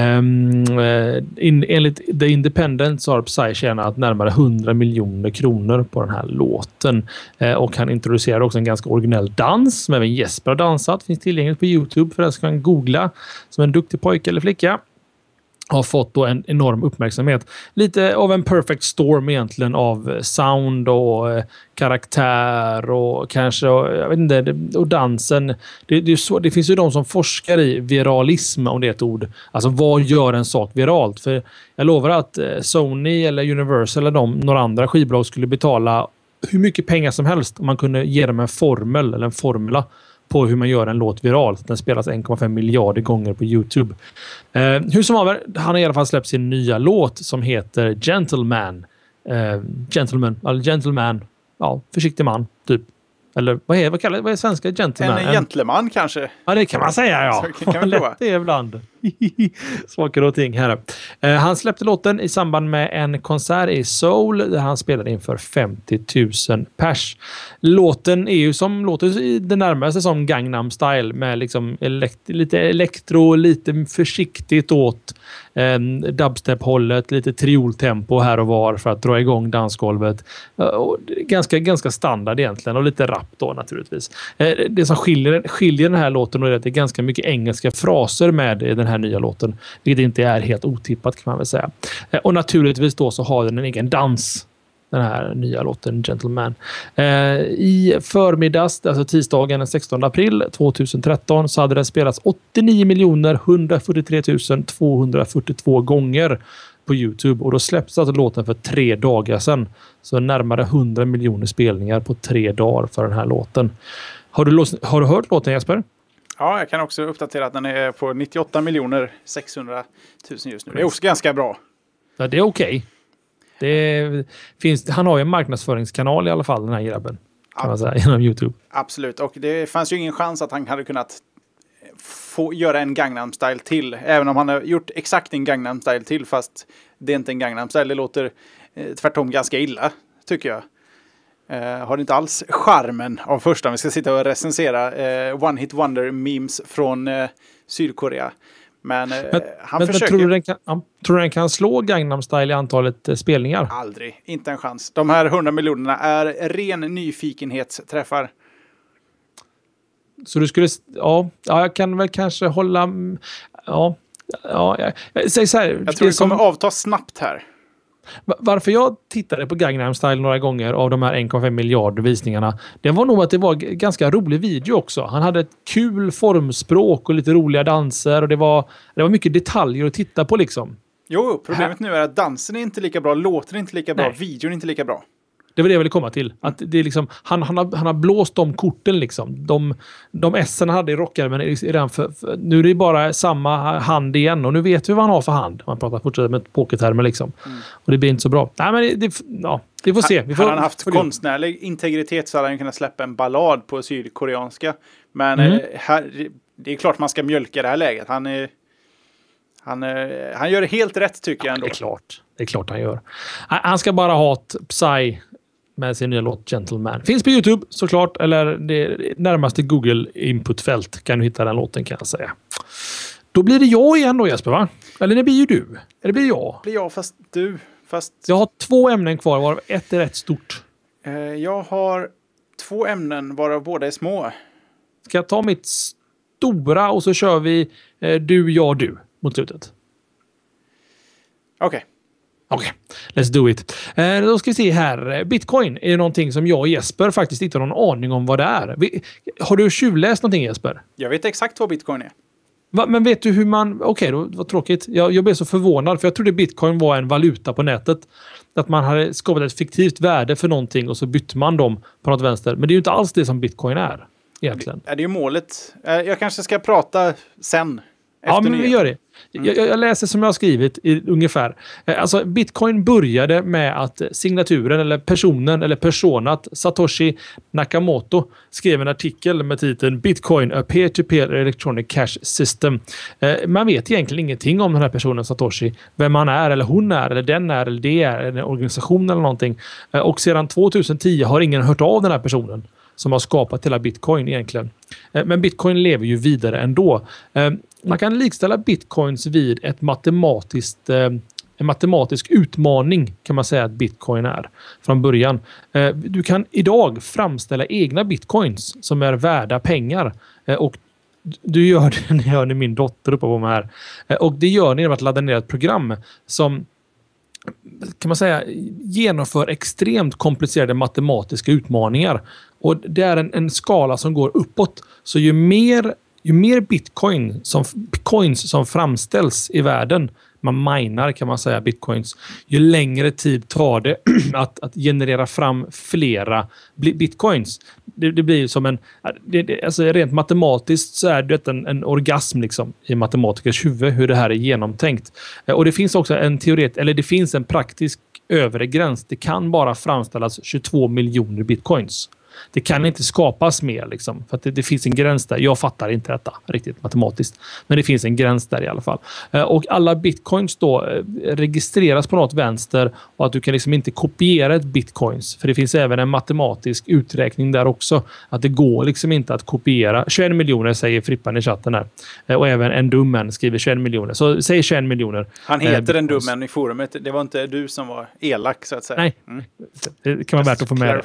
Enligt The Independent så har Psy tjänat närmare 100 miljoner kronor på den här låten och han introducerar också en ganska originell dans som även Jesper har dansat, finns tillgängligt på YouTube för att ska man googla som en duktig pojke eller flicka. Har fått då en enorm uppmärksamhet. Lite av en perfect storm egentligen av sound och karaktär och kanske, jag vet inte, och dansen. Det finns ju de som forskar i viralism, om det är ett ord. Alltså vad gör en sak viralt? För jag lovar att Sony eller Universal eller några andra skivbolag skulle betala hur mycket pengar som helst om man kunde ge dem en formel eller en formula på hur man gör en låt viral. Den spelas 1,5 miljarder gånger på YouTube. Hur som haver, han har i alla fall släppt sin nya låt som heter Gentleman. Gentleman. Ja, försiktig man, typ. Eller vad är svenska gentleman? En gentleman kanske. Ja, det kan man säga, ja. Så kan vi prova. Det är ibland. Smaker och ting här. Han släppte låten i samband med en konsert i Seoul där han spelade inför 50 000 pers. Låten är ju låter det närmaste som Gangnam Style med liksom lite elektro, lite försiktigt åt dubstep-hållet, lite trioltempo här och var för att dra igång dansgolvet. Ganska standard egentligen och lite rap då naturligtvis. Det som skiljer den här låten är att det är ganska mycket engelska fraser med den här nya låten, vilket inte är helt otippat kan man väl säga. Och naturligtvis då så har den en egen dans, den här nya låten Gentleman. I förmiddags, alltså tisdagen den 16 april 2013 så hade den spelats 89 143 242 gånger på YouTube och då släpptes alltså låten för 3 dagar sedan. Så närmare 100 miljoner spelningar på 3 dagar för den här låten. Har du hört låten, Jesper? Ja, jag kan också uppdatera att den är på 98 600 000 just nu. Det är också ganska bra. Ja, det är okej. Han har ju en marknadsföringskanal i alla fall, den här grabben. Kan man säga, genom YouTube. Absolut, och det fanns ju ingen chans att han hade kunnat få göra en Gangnam Style till. Även om han har gjort exakt en Gangnam Style till, fast det är inte en Gangnam Style. Det låter tvärtom ganska illa, tycker jag. Har inte alls charmen av första. Om vi ska sitta och recensera One Hit Wonder memes från Sydkorea. Men han försöker. Tror du den kan slå Gangnam Style i antalet spelningar? Aldrig. Inte en chans. De här 100 miljonerna är ren nyfikenhetsträffar. Så du skulle... Ja, jag kan väl kanske hålla... Ja, jag säger så här. Jag tror det kommer avta snabbt här. Varför jag tittade på Gangnam Style några gånger av de här 1,5 miljarder visningarna, det var nog att det var ganska rolig video också. Han hade ett kul formspråk och lite roliga danser och det var mycket detaljer att titta på liksom. Jo, problemet nu är att dansen är inte lika bra, låten är inte lika bra, videon är inte lika bra. Det var det jag ville komma till. Att det är liksom, han har blåst de korten liksom. De S-en hade i rockärmen redan nu är det bara samma hand igen. Och nu vet vi vad han har för hand. Man pratar fortsätter med pokertermer liksom. Och det blir inte så bra. Nej, men det får se. Han haft konstnärlig integritet så hade han kunnat släppa en ballad på sydkoreanska. Men det är klart man ska mjölka det här läget. Han gör det helt rätt tycker jag ändå. Det är klart han gör. Han ska bara ha ett Psy med sin nya låt Gentleman. Finns på YouTube såklart, eller det närmaste Google inputfält kan du hitta den låten kan jag säga. Då blir det jag igen då Jesper, va? Eller det blir ju du. Eller blir jag? Det blir jag fast du. Jag har 2 ämnen kvar varav ett är rätt stort. Jag har 2 ämnen varav båda är små. Ska jag ta mitt stora och så kör vi du, jag, du mot slutet? Okej. Okej, let's do it. Då ska vi se här. Bitcoin är någonting som jag och Jesper faktiskt inte har någon aning om vad det är. Har du tjuvläst någonting Jesper? Jag vet exakt vad Bitcoin är. Men vet du hur man... Okej, då var tråkigt. Jag blev så förvånad för jag trodde Bitcoin var en valuta på nätet. Att man hade skapat ett fiktivt värde för någonting och så bytte man dem på något vänster. Men det är ju inte alls det som Bitcoin är egentligen. Det är ju målet. Jag kanske ska prata sen. Ja, men vi gör det. Jag läser som jag har skrivit ungefär. Alltså Bitcoin började med att signaturen eller personen eller personat Satoshi Nakamoto skrev en artikel med titeln Bitcoin, a peer-to-peer electronic cash system. Man vet egentligen ingenting om den här personen Satoshi. Vem han är eller hon är eller den är eller det är en organisation eller någonting. Och sedan 2010 har ingen hört av den här personen som har skapat hela Bitcoin egentligen. Men Bitcoin lever ju vidare ändå. Man kan likställa Bitcoins vid en matematisk utmaning kan man säga att Bitcoin är från början. Du kan idag framställa egna Bitcoins som är värda pengar och du gör det när min dotter uppe på mig här. Och det gör ni genom att ladda ner ett program som kan man säga genomför extremt komplicerade matematiska utmaningar. Och det är en skala som går uppåt. Så ju mer bitcoins som framställs i världen, man minar kan man säga bitcoins, ju längre tid tar det att generera fram flera bitcoins. Det blir som alltså rent matematiskt så är det en orgasm liksom i matematikers huvud hur det här är genomtänkt. Och det finns också det finns en praktisk övre gräns. Det kan bara framställas 22 miljoner bitcoins. Det kan inte skapas mer liksom, för att det finns en gräns där. Jag fattar inte detta riktigt matematiskt, men det finns en gräns där i alla fall. Och alla bitcoins då registreras på något vänster och att du kan liksom inte kopiera ett bitcoins, för det finns även en matematisk uträkning där också, att det går liksom inte att kopiera 21 miljoner säger Frippan i chatten här. Och även en dummen skriver 21 miljoner. Så säg 21 miljoner. Han heter en dummen i forumet. Det var inte du som var elak så att säga. Nej, det kan vara värt att få med.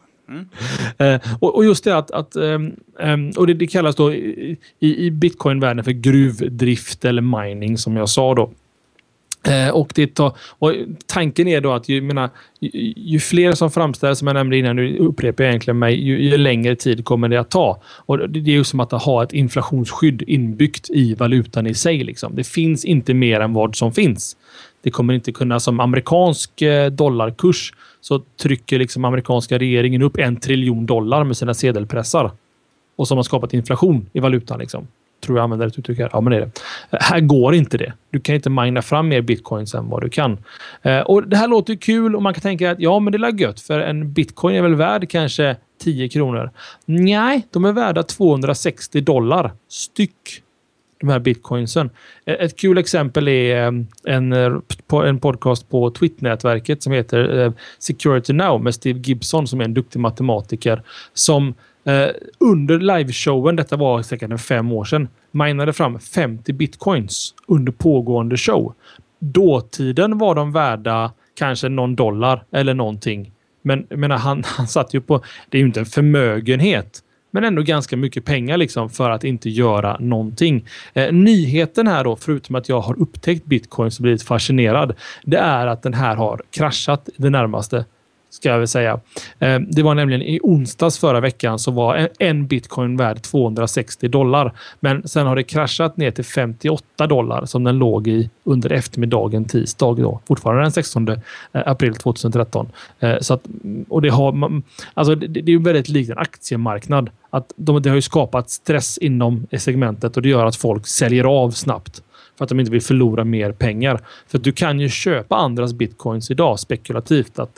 Mm. Och just det och det kallas då i Bitcoin-världen för gruvdrift eller mining som jag sa då. Och tanken är då att ju fler som framställs, som jag nämnde innan, nu upprepar jag egentligen mig, ju längre tid kommer det att ta. Och det är ju som att ha ett inflationsskydd inbyggt i valutan i sig. Liksom. Det finns inte mer än vad som finns. Det kommer inte kunna, som amerikansk dollarkurs så trycker liksom amerikanska regeringen upp $1 trillion med sina sedelpressar. Och som har skapat inflation i valutan liksom. Tror jag använder ett uttryck här. Ja, men det är det. Här går inte det. Du kan inte mina fram mer bitcoins än vad du kan. Och det här låter kul och man kan tänka att ja, men det är gött, för en bitcoin är väl värd kanske 10 kronor. Nej, de är värda $260 styck. De här bitcoinsen. Ett kul exempel är en podcast på Twitch-nätverket som heter Security Now med Steve Gibson som är en duktig matematiker som under liveshowen, detta var säkert 5 år sedan, minade fram 50 bitcoins under pågående show. Dåtiden var de värda kanske någon dollar eller någonting. Men han satt ju på, det är ju inte en förmögenhet, men ändå ganska mycket pengar liksom för att inte göra någonting. Nyheten här då, förutom att jag har upptäckt bitcoin så blivit fascinerad, det är att den här har kraschat det närmaste ska jag väl säga. Det var nämligen i onsdags förra veckan så var en bitcoin värd $260. Men sen har det kraschat ner till $58 som den låg i under eftermiddagen tisdag då. Fortfarande den 16 april 2013. Så att, och det har alltså det är ju väldigt likt en aktiemarknad. Att det har ju skapat stress inom segmentet och det gör att folk säljer av snabbt. För att de inte vill förlora mer pengar. För att du kan ju köpa andras bitcoins idag spekulativt. Att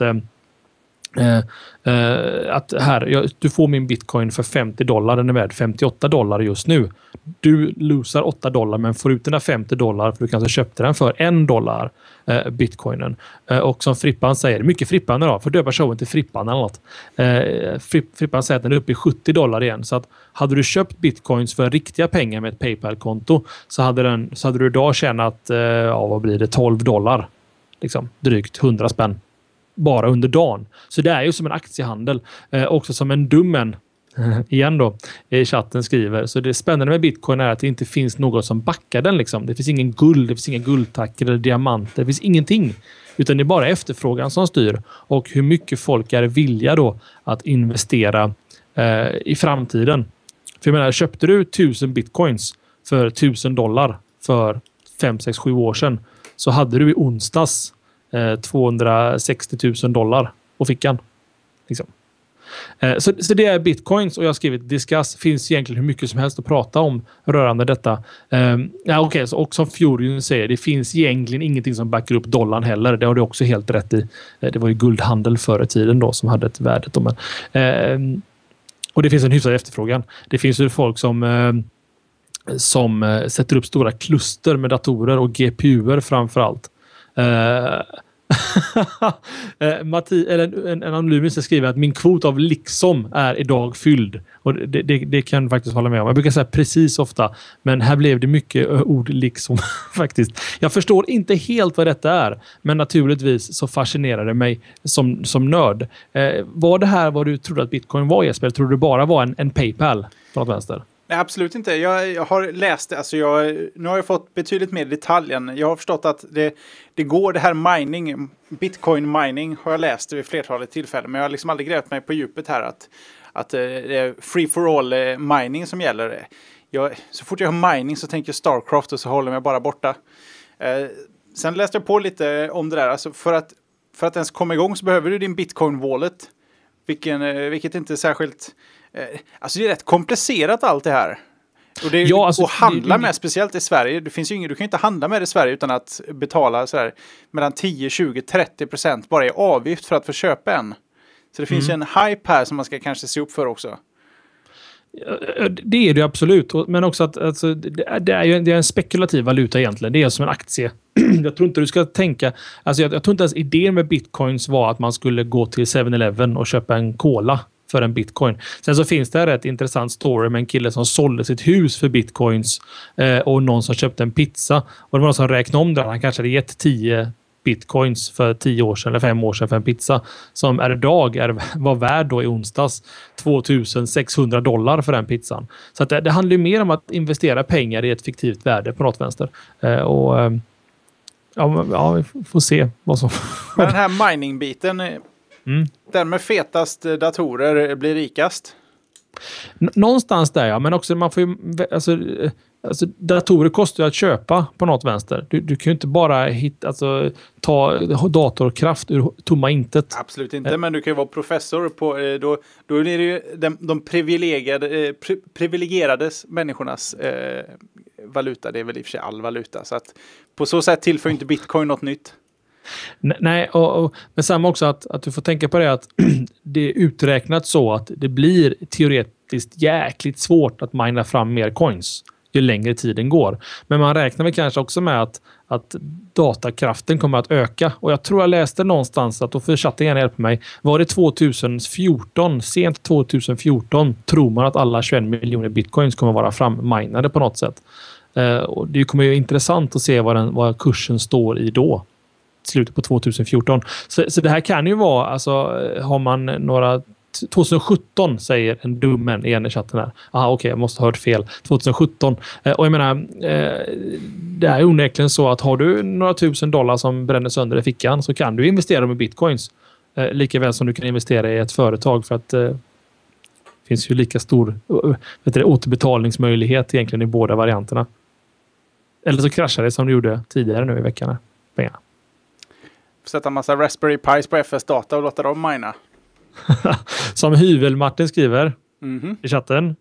du får min bitcoin för $50. Den är värd $58 just nu. Du losar $8 men får ut den där $50 för du kanske köpte den för $1 bitcoinen. Och som Frippan säger, mycket Frippan idag, för döpa showen till Frippan eller något. Frippan säger att den är uppe i $70 igen. Så att hade du köpt bitcoins för riktiga pengar med ett PayPal-konto så hade du idag tjänat vad blir det, $12. Liksom, drygt 100 spänn. Bara under dagen. Så det är ju som en aktiehandel. Också som en dummen igen då i chatten skriver. Så det spännande med bitcoin är att det inte finns något som backar den liksom. Det finns ingen guld, det finns inga guldtacker eller diamanter. Det finns ingenting. Utan det är bara efterfrågan som styr. Och hur mycket folk är villiga då att investera i framtiden. För jag menar, köpte du 1000 bitcoins för $1000 för 5, 6, 7 år sedan så hade du i onsdags $260,000 på fickan. Liksom. Så det är bitcoins och jag har skrivit discuss. Finns egentligen hur mycket som helst att prata om rörande detta. Så, och som Fjordjun säger, det finns egentligen ingenting som backar upp dollarn heller. Det har du också helt rätt i. Det var ju guldhandel förr i tiden då som hade ett värde. Och det finns en hyfsad efterfrågan. Det finns ju folk som sätter upp stora kluster med datorer och GPUer framförallt. En anonym skriver att min kvot av liksom är idag fylld och det kan faktiskt hålla med om. Jag brukar säga precis ofta, men här blev det mycket ord liksom faktiskt. Jag förstår inte helt vad detta är, men naturligtvis så fascinerar det mig som nörd. Var det här vad du trodde att bitcoin var, Jesper? Tror du bara var en PayPal på något vänster? Nej, absolut inte. Jag har läst det. Alltså nu har jag fått betydligt mer detalj än. Jag har förstått att det går det här mining, bitcoin mining har jag läst det vid flertalet tillfällen. Men jag har liksom aldrig grävt mig på djupet här att det är free for all mining som gäller. Så fort jag har mining så tänker jag Starcraft och så håller jag mig bara borta. Sen läste jag på lite om det där. Alltså för att ens komma igång så behöver du din bitcoin wallet. Vilket inte är särskilt... Alltså det är rätt komplicerat allt det här. Och det är att handla med, speciellt i Sverige. Du kan ju inte handla med det i Sverige utan att betala så här, mellan 10, 20, 30% bara i avgift för att få köpa en. Så det finns ju en hype här som man ska kanske se upp för också. Det är det absolut. Men också att alltså, det är en spekulativ valuta egentligen. Det är som en aktie. Jag tror inte du ska tänka... Alltså jag tror inte ens idén med bitcoins var att man skulle gå till 7-Eleven och köpa en cola för en bitcoin. Sen så finns det en rätt intressant story med en kille som sålde sitt hus för bitcoins och någon som köpte en pizza. Och det var någon som räknade om det. Han kanske hade gett 10 bitcoins för 10 år sedan eller 5 år sedan för en pizza som var värd då i onsdags $2,600 för den pizzan. Så att det handlar ju mer om att investera pengar i ett fiktivt värde på något vänster. Vi får se vad som... Men den här mining-biten, den med fetast datorer blir rikast? Någonstans där, ja. Men också man får ju... Alltså, datorer kostar ju att köpa på något vänster. Du kan ju inte bara ta datorkraft ur tomma intet. Absolut inte, men du kan ju vara professor på... Då är det ju de privilegierades människornas valuta. Det är väl i och för sig all valuta. Så att på så sätt tillför inte bitcoin något nytt. Nej, men samma också att du får tänka på det att det är uträknat så att det blir teoretiskt jäkligt svårt att mina fram mer coins ju längre tiden går. Men man räknar väl kanske också med att datakraften kommer att öka. Och jag tror jag läste någonstans att, och för chatten gärna hjälpa mig, var det 2014, sent 2014, tror man att alla 21 miljoner bitcoins kommer vara framminade på något sätt. Och det kommer ju intressant att se vad kursen står i då. Slutet på 2014. Så det här kan ju vara, alltså har man några 2017 säger en dummen igen i chatten här. Okej, jag måste ha hört fel. 2017. Och jag menar, det är onekligen så att har du några $1,000 som bränner sönder i fickan så kan du investera dem i bitcoins. Lika väl som du kan investera i ett företag, för att det finns ju lika stor återbetalningsmöjlighet egentligen i båda varianterna. Eller så kraschar det som det gjorde tidigare nu i veckan. Pengarna. Sätta en massa Raspberry Pis på FS-data och låta dem mina. Som Hyvel-Martin skriver i chatten.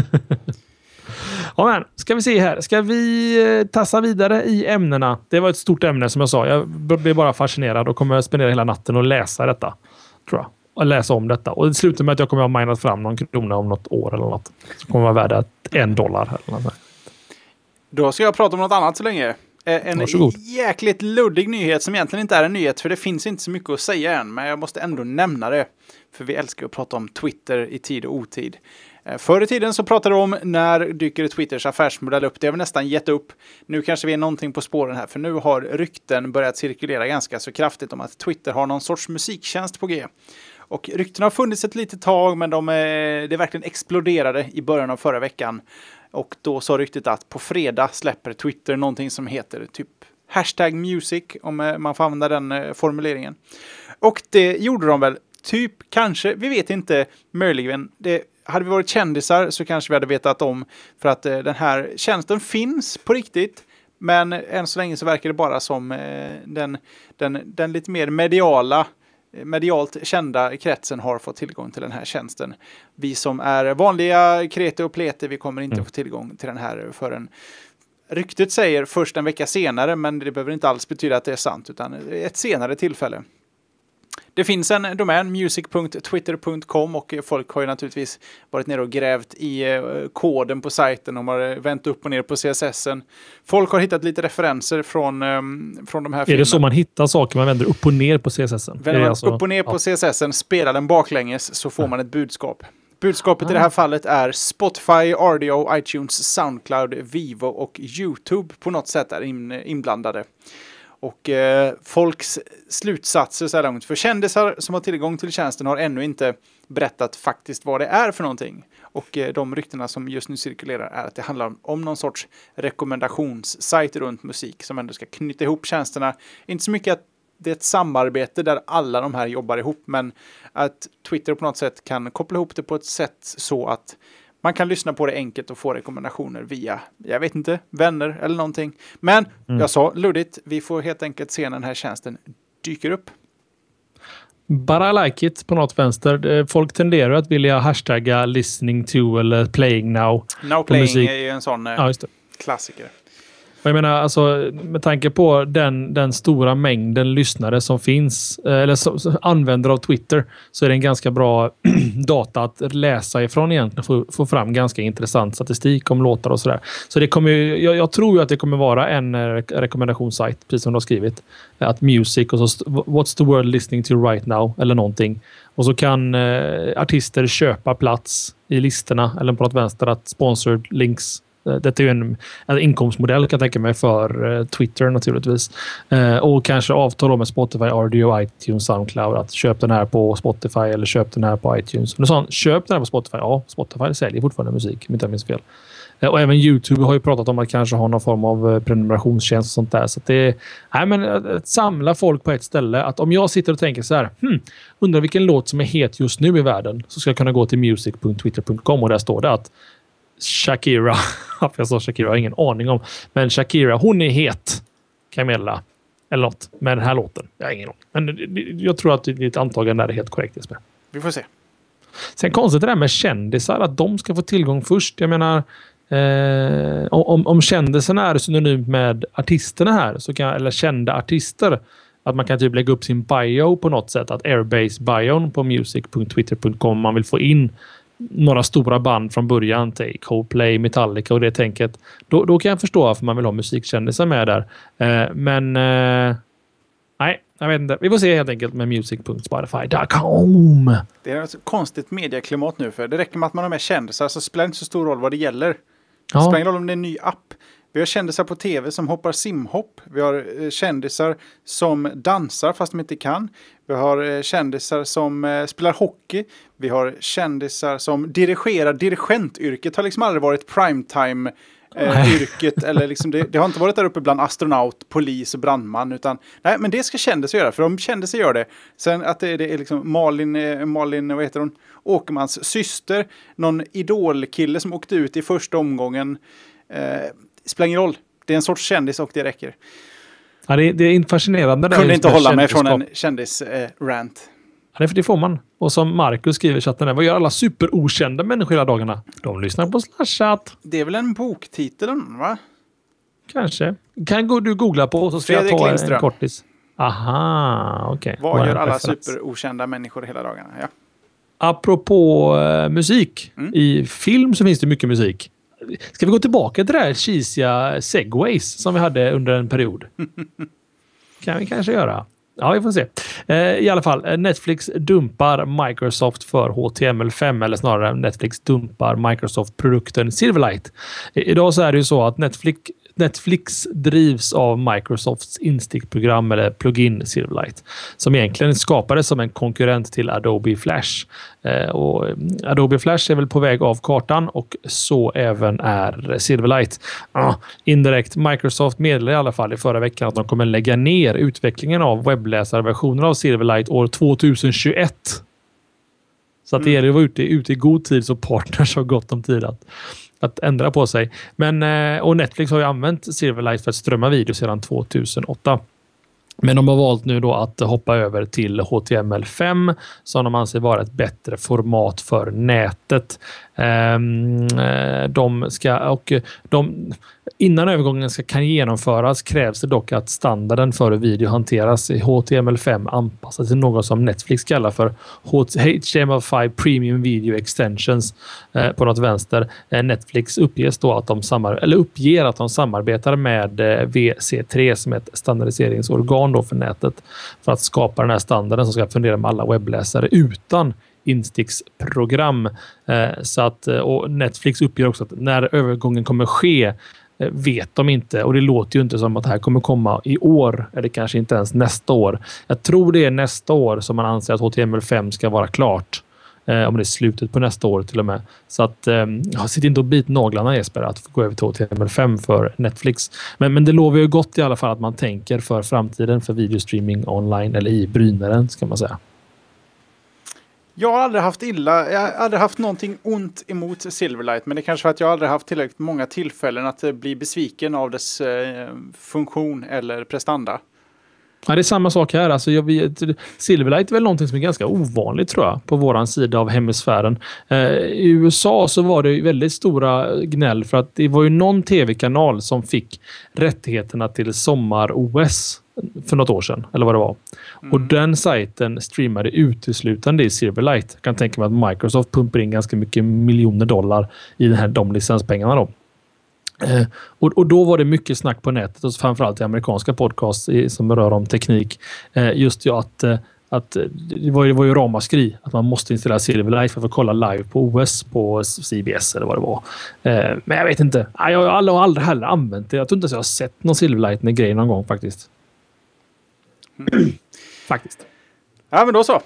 Ja, men ska vi se här. Ska vi tassa vidare i ämnena? Det var ett stort ämne som jag sa. Jag blev bara fascinerad och kommer att spendera hela natten och läsa detta. Tror jag. Och läsa om detta. Och det slutar med att jag kommer att ha minat fram någon krona om något år eller något. Som kommer att vara värda $1 eller något. Då ska jag prata om något annat så länge. En jäkligt luddig nyhet som egentligen inte är en nyhet, för det finns inte så mycket att säga än, men jag måste ändå nämna det. För vi älskar att prata om Twitter i tid och otid. Förr i tiden så pratade vi om när dyker Twitters affärsmodell upp. Det har vi nästan gett upp. Nu kanske vi är någonting på spåren här, för nu har rykten börjat cirkulera ganska så kraftigt om att Twitter har någon sorts musiktjänst på G. Och ryktena har funnits ett litet tag, men det verkligen exploderade i början av förra veckan. Och då sa ryktet att på fredag släpper Twitter någonting som heter typ #music, om man får använda den formuleringen. Och det gjorde de väl typ, kanske, vi vet inte, möjligen. Hade vi varit kändisar så kanske vi hade vetat om, för att den här tjänsten finns på riktigt. Men än så länge så verkar det bara som den lite mer medialt kända kretsen har fått tillgång till den här tjänsten. Vi som är vanliga krete och plete, vi kommer inte få tillgång till den här förrän ryktet säger först en vecka senare, men det behöver inte alls betyda att det är sant, utan ett senare tillfälle. Det finns en domän, music.twitter.com, och folk har ju naturligtvis varit nere och grävt i koden på sajten och har vänt upp och ner på CSSen. Folk har hittat lite referenser från de här filmerna. Är det så man hittar saker? Man vänder upp och ner på CSSen? Vänder man upp och ner på CSSen, spelar den baklänges, så får man ett budskap. Budskapet i det här fallet är Spotify, RDO, iTunes, Soundcloud, Vivo och YouTube på något sätt är inblandade. Och folks slutsatser så här långt. För kändisar som har tillgång till tjänsten har ännu inte berättat faktiskt vad det är för någonting. Och de ryktena som just nu cirkulerar är att det handlar om någon sorts rekommendationssajt runt musik som ändå ska knyta ihop tjänsterna. Inte så mycket att det är ett samarbete där alla de här jobbar ihop, men att Twitter på något sätt kan koppla ihop det på ett sätt så att man kan lyssna på det enkelt och få rekommendationer via, jag vet inte, vänner eller någonting. Men jag sa luddigt, vi får helt enkelt se när den här tjänsten dyker upp. Bara like it på något vänster. Folk tenderar att vilja hashtagga listening to eller playing now. Now playing är ju en sån klassiker. Och jag menar, alltså, med tanke på den stora mängden lyssnare som finns, eller användare av Twitter, så är det en ganska bra data att läsa ifrån egentligen. Få fram ganska intressant statistik om låtar och sådär. Så det kommer, jag tror ju att det kommer vara en rekommendationssajt, precis som de har skrivit. Att music och så what's the world listening to right now, eller någonting. Och så kan artister köpa plats i listorna, eller på något vänster att sponsored links. Det är ju en inkomstmodell kan jag tänka mig för Twitter naturligtvis. Och kanske avtal med Spotify, RDO, iTunes, Soundcloud att köp den här på Spotify eller köp den här på iTunes. Och så köp den här på Spotify. Ja, Spotify säljer fortfarande musik, om inte jag minns fel. Och även YouTube har ju pratat om att kanske ha någon form av prenumerationstjänst och sånt där. Så att det är att samla folk på ett ställe. Att om jag sitter och tänker så här, undrar vilken låt som är het just nu i världen, så ska jag kunna gå till music.twitter.com och där står det att Shakira, jag sa Shakira, jag har ingen aning om, men Shakira, hon är het, Camilla eller något med den här låten. Jag har ingen aning. Men jag tror att ditt antagande är helt korrekt, Jesper. Vi får se. Sen konstigt det där med kändisar, att de ska få tillgång först. Jag menar, om kändisarna är synonymt med artisterna här, så kan, eller kända artister, att man kan typ lägga upp sin bio på något sätt, att Airbase-bion på music.twitter.com, man vill få in några stora band från början, till Coldplay, Metallica och det tänket. Då kan jag förstå varför man vill ha musikkändisar med där. Men nej, jag vet inte. Vi får se helt enkelt med music.spotify.com. Det är ett konstigt medieklimat nu, för det räcker med att man har med kändisar, så spelar det inte så stor roll vad det gäller. Det spelar ingen roll om det är en ny app. Vi har kändisar på tv som hoppar simhopp. Vi har kändisar som dansar fast de inte kan. Vi har kändisar som spelar hockey. Vi har kändisar som dirigerar. Dirigentyrket har liksom aldrig varit primetime yrket. Eller liksom det har inte varit där uppe bland astronaut, polis och brandman. Utan, nej, men det ska kändisar göra, för de kändisar gör det. Sen att det är liksom Malin, vad heter hon? Åkermans syster. Någon idolkille som åkte ut i första omgången. Spelar ingen roll. Det är en sorts kändis och det räcker. Ja, det är fascinerande. Jag kunde inte hålla mig från en kändis-rant. Ja, det får man. Och som Marcus skriver i chatten, vad gör alla superokända människor hela dagarna? De lyssnar på Slashat. Det är väl en boktitel, va? Kanske. Kan du googla på så ska Fredrik jag ta Lindström. en kortis. Aha, okej. Vad gör alla superokända människor hela dagarna? Ja. Apropå musik. I film så finns det mycket musik. Ska vi gå tillbaka till det här cheesiga segways som vi hade under en period? Kan vi kanske göra. Ja, vi får se. I alla fall, Netflix dumpar Microsoft för HTML5, eller snarare Netflix dumpar Microsoft-produkten Silverlight. Idag så är det ju så att Netflix drivs av Microsofts instickprogram eller plugin Silverlight, som egentligen skapades som en konkurrent till Adobe Flash. Och Adobe Flash är väl på väg av kartan, och så även är Silverlight. Indirekt, Microsoft meddelade i alla fall i förra veckan att de kommer lägga ner utvecklingen av webbläsarversioner av Silverlight år 2021. Så att det gäller att vara ute i god tid, så partners har gott om tid att ändra på sig. Och Netflix har ju använt Silverlight för att strömma video sedan 2008. Men de har valt nu då att hoppa över till HTML5 som de anser vara ett bättre format för nätet. Innan övergången kan genomföras krävs det dock att standarden för video hanteras i HTML5 anpassas till något som Netflix kallar för HTML5 Premium Video Extensions på något vänster. Netflix uppger då att de samarbetar med VC3 som är ett standardiseringsorgan då för nätet för att skapa den här standarden som ska fungera med alla webbläsare utan insticksprogram. Och Netflix uppger också att när övergången kommer ske vet de inte, och det låter ju inte som att det här kommer komma i år eller kanske inte ens nästa år. Jag tror det är nästa år som man anser att HTML5 ska vara klart. Om det är slutet på nästa år till och med. Så att jag sitter inte och bit naglarna, Jesper, att få gå över till HTML5 för Netflix. Men det lovar ju gott i alla fall att man tänker för framtiden för videostreaming online, eller i brynaren ska man säga. Jag har aldrig haft någonting ont emot Silverlight, men det kanske för att jag aldrig haft tillräckligt många tillfällen att bli besviken av dess funktion eller prestanda. Ja, det är samma sak här. Alltså, Silverlight är väl någonting som är ganska ovanligt, tror jag, på våran sida av hemisfären. I USA så var det väldigt stora gnäll för att det var ju någon tv-kanal som fick rättigheterna till sommar-OS för något år sedan, eller vad det var. Och den sajten streamade uteslutande i Silverlight. Jag kan tänka mig att Microsoft pumpar in ganska mycket miljoner dollar i de licenspengarna då. Och då var det mycket snack på nätet, och framförallt i amerikanska podcasts som rör om teknik. Just att det var ju ramaskri att man måste installera Silverlight för att kolla live på OS på CBS eller vad det var. Men jag vet inte. Jag har aldrig heller använt det. Jag tror inte att jag har sett någon Silverlight med grej någon gång faktiskt. Faktiskt. Ja, men då så.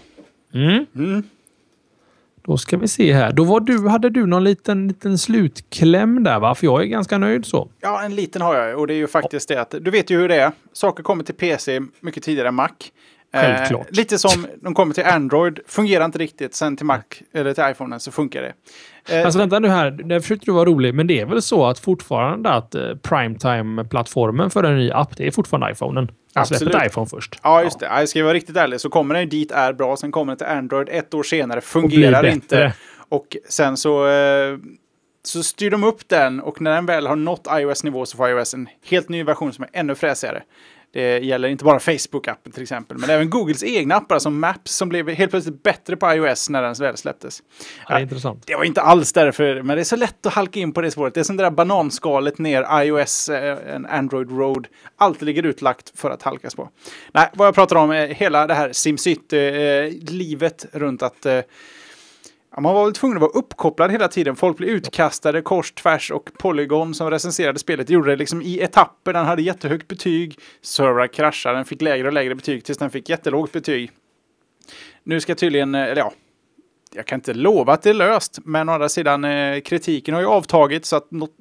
Då ska vi se här. Hade du någon liten slutkläm där, va? För jag är ganska nöjd så. Ja, en liten har jag, och det är ju faktiskt det att du vet ju hur det är. Saker kommer till PC mycket tidigare än Mac. Självklart. Lite som de kommer till Android, fungerar inte riktigt. Sen till Mac eller till iPhone så funkar det. Alltså vänta nu här, där försökte du vara rolig, men det är väl så att fortfarande att Primetime-plattformen för en ny app, det är fortfarande iPhonen. Jag släppte iPhone först. Ja, just det. Jag ska vara riktigt ärlig, så kommer den dit är bra, sen kommer den till Android 1 år senare, fungerar inte. Och sen så styr de upp den, och när den väl har nått iOS-nivå så får iOS en helt ny version som är ännu fräsigare. Det gäller inte bara Facebook-appen till exempel, men även Googles egna appar som Maps, som blev helt plötsligt bättre på iOS när den väl släpptes. Ja, det är intressant. Det var inte alls därför, men det är så lätt att halka in på det spåret. Det är som det där bananskalet ner iOS, en Android Road. Allt ligger utlagt för att halkas på. Nej, vad jag pratar om är hela det här SimCity-livet runt att man var väl tvungen att vara uppkopplad hela tiden. Folk blev utkastade kors, tvärs, och Polygon som recenserade spelet gjorde det liksom i etapper. Den hade jättehögt betyg. Server kraschade, den fick lägre och lägre betyg tills den fick jättelågt betyg. Nu ska tydligen, jag kan inte lova att det är löst, men å andra sidan kritiken har ju avtagit så att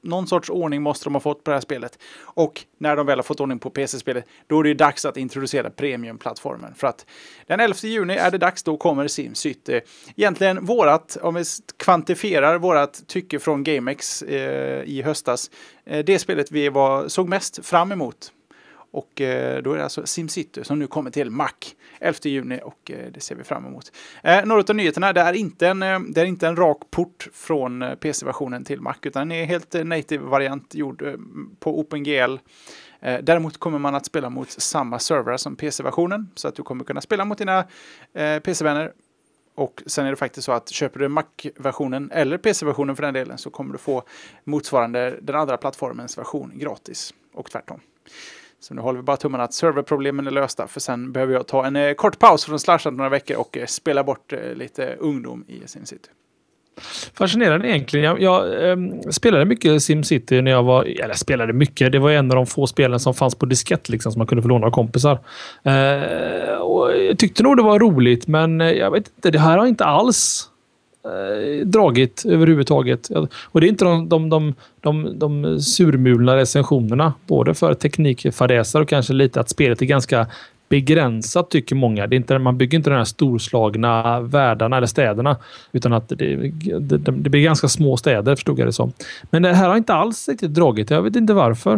någon sorts ordning måste de ha fått på det här spelet. Och när de väl har fått ordning på PC-spelet, då är det dags att introducera premiumplattformen. För att den 11 juni är det dags, då kommer SimCity. Egentligen om vi kvantifierar vårat tycke från GameX i höstas, det spelet vi såg mest fram emot. Och då är det alltså SimCity som nu kommer till Mac 11 juni och det ser vi fram emot. Några av nyheterna, det är inte en rak port från PC-versionen till Mac, utan det är helt native-variant gjord på OpenGL. Däremot kommer man att spela mot samma servrar som PC-versionen, så att du kommer kunna spela mot dina PC-vänner. Och sen är det faktiskt så att köper du Mac-versionen eller PC-versionen för den delen, så kommer du få motsvarande den andra plattformens version gratis och tvärtom. Så nu håller vi bara tummarna att serverproblemen är lösta, för sen behöver jag ta en kort paus från Slashat några veckor och spela bort lite ungdom i SimCity. Fascinerande egentligen. Jag spelade mycket SimCity när jag spelade mycket. Det var en av de få spelen som fanns på diskett liksom, som man kunde få låna av kompisar. Och jag tyckte nog det var roligt, men jag vet inte, det här har inte alls dragit överhuvudtaget. Och det är inte de surmulna recensionerna, både för teknikfadäser och kanske lite att spelet är ganska begränsat, tycker många. Det är inte, man bygger inte de här storslagna världarna eller städerna, utan att det blir ganska små städer, förstod jag det som. Men det här har inte alls riktigt dragit. Jag vet inte varför.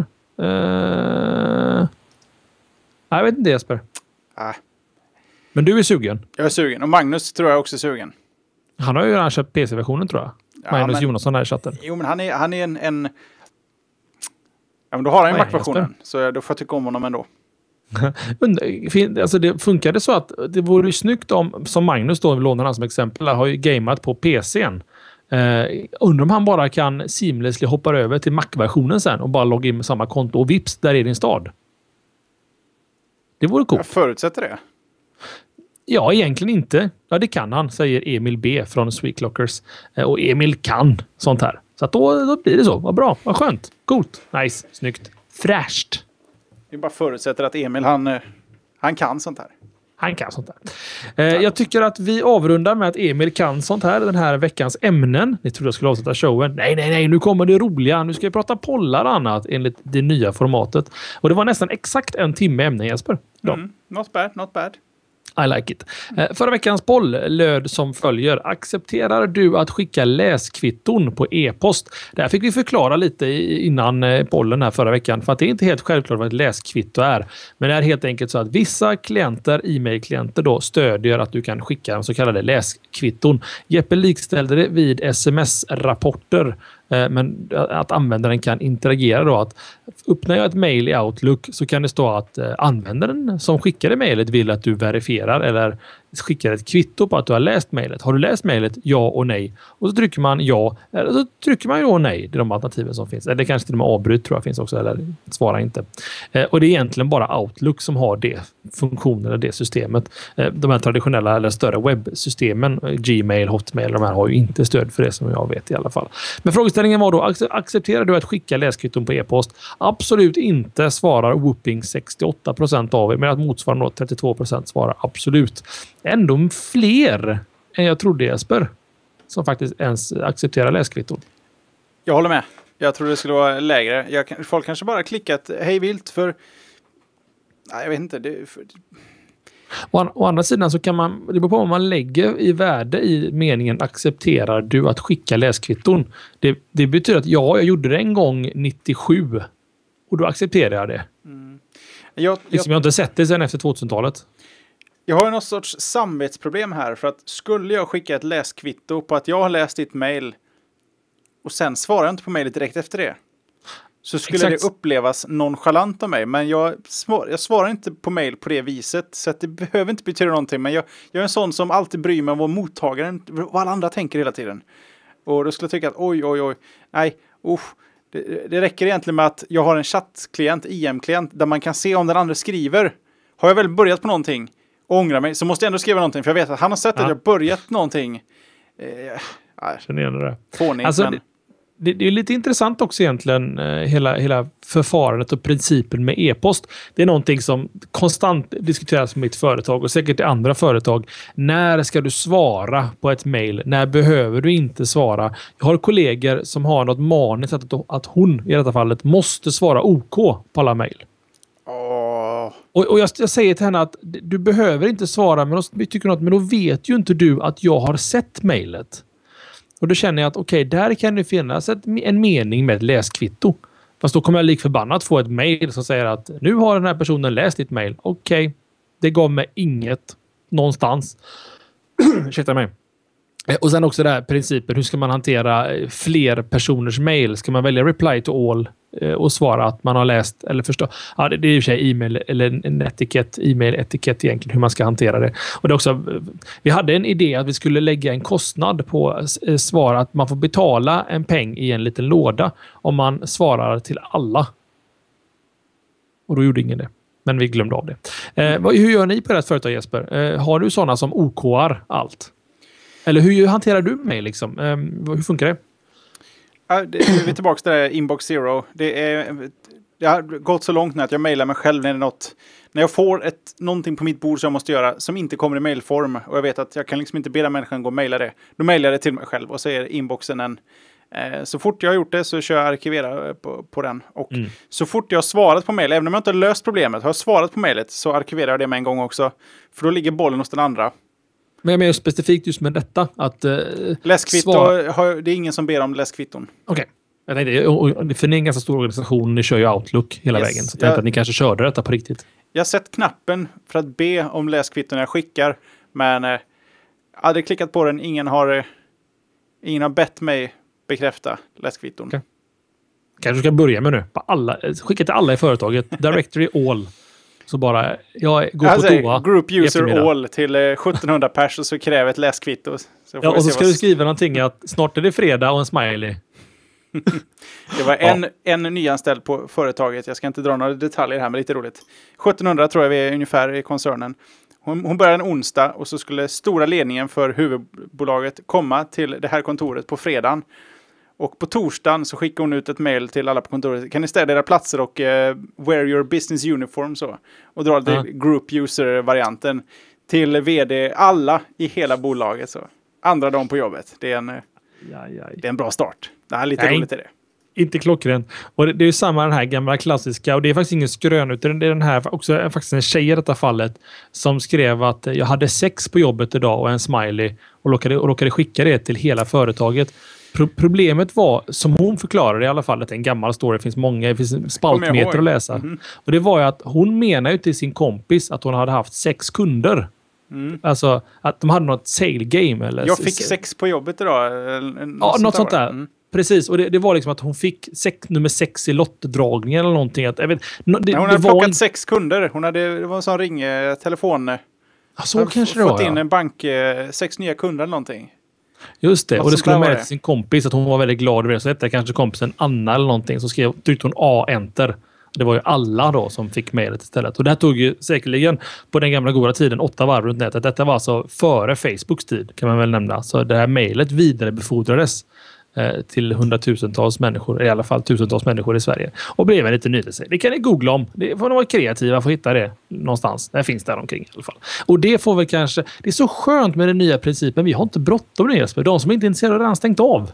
Jag vet inte, Jesper. Men du är sugen. Jag är sugen. Och Magnus tror jag också är sugen. Han har ju redan köpt PC-versionen, tror jag. Magnus Jonasson här i chatten. Jo, men han är en... Ja, men då har han ju Mac-versionen. Så då får jag tycka om honom ändå. Alltså det funkade så att det vore ju snyggt om, som Magnus då lånar han som exempel, har ju gameat på PC:n. Undrar om han bara kan seamlessly hoppa över till Mac-versionen sen och bara logga in med samma konto och vips, där är din stad. Det vore coolt. Jag förutsätter det. Ja, egentligen inte. Ja, det kan han, säger Emil B från Sweetlockers. Och Emil kan sånt här. Så att då blir det så. Vad bra, vad skönt. Coolt, nice, snyggt, fräscht. Vi bara förutsätter att Emil, han kan sånt här. Han kan sånt här. Jag tycker att vi avrundar med att Emil kan sånt här. Den här veckans ämnen. Ni trodde jag skulle avsluta showen. Nej. Nu kommer det roliga. Nu ska vi prata pollar och annat enligt det nya formatet. Och det var nästan exakt 1 timme ämne, Jesper. Not bad. I like it. Förra veckans poll löd som följer. Accepterar du att skicka läskvitton på e-post? Där fick vi förklara lite innan pollen här förra veckan. För att det är inte helt självklart vad ett läskvitto är. Men det är helt enkelt så att vissa klienter, e-mailklienter då, stödjer att du kan skicka så kallade läskvitton. Jeppe likställde det vid sms-rapporter. Men att användaren kan interagera då, att öppnar jag ett mail i Outlook så kan det stå att användaren som skickade mailet vill att du verifierar eller skickar ett kvitto på att du har läst mailet. Har du läst mailet? Ja och nej. Och så trycker man ja, eller så trycker man ju och nej. Det är de alternativen som finns. Eller kanske till och med avbryt tror jag finns också, eller svara inte. Och det är egentligen bara Outlook som har det funktionen eller det systemet. De här traditionella eller större webbsystemen, Gmail, Hotmail, de här har ju inte stöd för det som jag vet i alla fall. Men frågeställningen var då, accepterar du att skicka läskvitton på e-post? Absolut inte, svarar whooping 68% av er, men att motsvarande 32% svarar absolut. Ändå fler än jag trodde, Jesper, som faktiskt ens accepterar läskvitton. Jag håller med. Jag tror det skulle vara lägre. Folk kanske bara klickat hej vilt för... Nej, jag vet inte. Å andra sidan så kan man, det beror på vad man lägger i värde i meningen accepterar du att skicka läskvitton. Det betyder att jag gjorde det en gång 97 och då accepterar jag det. Jag har inte sett det sen efter 2000-talet. Jag har något sorts samvetsproblem här, för att skulle jag skicka ett läskvitto på att jag har läst ditt mail och sen svarar jag inte på mailet direkt efter det, så skulle det upplevas nonchalant av mig. Men jag svarar inte på mail på det viset, så att det behöver inte betyda någonting. Men jag är en sån som alltid bryr mig om vad mottagaren, vad alla andra tänker hela tiden. Och då skulle jag tycka att oj, nej, det räcker egentligen med att jag har en chattklient, IM-klient, där man kan se om den andra skriver. Har jag väl börjat på någonting och ångrar mig, så måste jag ändå skriva någonting, för jag vet att han har sett att jag börjat någonting. Känner igen det. Fånigt, alltså, men... Det är lite intressant också egentligen, hela förfarandet och principen med e-post. Det är någonting som konstant diskuteras med mitt företag och säkert i andra företag. När ska du svara på ett mejl? När behöver du inte svara? Jag har kollegor som har något maniskt att hon i detta fallet måste svara OK på alla mejl. Och jag säger till henne att du behöver inte svara, men då vet ju inte du att jag har sett mejlet. Och då känner jag att okej, där kan det finnas en mening med ett läskvitto. Fast då kommer jag likförbannat få ett mejl som säger att nu har den här personen läst ditt mejl. Okej, det gav mig inget någonstans. Ursäkta mig. Och sen också den här principen, hur ska man hantera fler personers mejl? Ska man välja reply to all och svara att man har läst eller förstå? Ja, det är ju sig e-mail eller en etikett, e-mail-etikett egentligen, hur man ska hantera det. Och det är också, vi hade en idé att vi skulle lägga en kostnad på svar, att man får betala en peng i en liten låda om man svarar till alla. Och då gjorde ingen det. Men vi glömde av det. Hur gör ni på ert företag, Jesper? Har du sådana som OK:ar allt? Eller hur hanterar du mig liksom? Hur funkar det? Vi är tillbaka till det där Inbox Zero. Det har gått så långt nu att jag mejlar mig själv när jag får någonting på mitt bord som jag måste göra som inte kommer i mejlform och jag vet att jag kan liksom inte be den människan gå och mejla det. Då mejlar jag det till mig själv och så är inboxen så fort jag har gjort det så kör jag arkivera på den. Och så fort jag har svarat på mejl, även om jag inte har löst problemet, har jag svarat på mejlet så arkiverar jag det med en gång också. För då ligger bollen hos den andra. Men jag menar specifikt just med detta att läskvitto, det är ingen som ber om läskvitton. Okej. Jag tänkte, för ni är en ganska stor organisation, ni kör ju Outlook hela vägen. Så jag tänkte att ni kanske körde detta på riktigt. Jag har sett knappen för att be om läskvitton när jag skickar. Men jag hade klickat på den, ingen har bett mig bekräfta läskvitton. Okay. Kanske ska börja med nu. Skicka till alla i företaget. Directory all. Så bara, jag går på toa. Group user all till 1700 pers och så kräver ett läskvitto. Och så ska du skriva någonting att snart är det fredag och en smiley. Det var en nyanställd på företaget. Jag ska inte dra några detaljer här, men lite roligt. 1700 tror jag vi är ungefär i koncernen. Hon började en onsdag och så skulle stora ledningen för huvudbolaget komma till det här kontoret på fredagen. Och på torsdagen så skickade hon ut ett mejl till alla på kontoret. Kan ni städa era platser och wear your business uniform så. Och dra lite group user-varianten till vd, alla i hela bolaget så. Andra dagen på jobbet. Det är en bra start. Det är lite roligt i det. Inte klockren. Och det är ju samma den här gamla klassiska, och det är faktiskt ingen skrön utan det är den här också faktiskt en tjej i detta fallet som skrev att jag hade sex på jobbet idag och en smiley och råkade skicka det till hela företaget. Problemet var, som hon förklarade i alla fall, att det är en gammal story, det finns spaltmeter att läsa. Mm. Och det var ju att hon menar ju till sin kompis att hon hade haft 6 kunder. Alltså att de hade något sale game. Eller jag fick 6 på jobbet idag. Något sånt där. Precis, och det var liksom att hon fick nummer 6 i lottdragningen eller någonting. Hon hade plockat 6 kunder. Det var en sån telefon. Så kanske det var. Fått in en bank, 6 nya kunder eller någonting. Just det, och det skulle med till sin kompis att hon var väldigt glad över det. Så hette kanske kompisen Anna eller någonting. Så tryckte hon A-enter. Det var ju alla då som fick mejlet istället. Och det här tog ju säkerligen på den gamla goda tiden 8 varv runt nätet. Detta var alltså före Facebooks tid kan man väl nämna. Så det här mejlet vidarebefordrades till hundratusentals människor, i alla fall tusentals människor i Sverige. Och blev en liten nyelse. Det kan ni googla om. Det får ni vara kreativa för att hitta det någonstans. Det finns där omkring i alla fall. Och det får väl kanske... Det är så skönt med den nya principen. Vi har inte bråttom nu, Jesper. De som inte är intresserade har redan stängt av.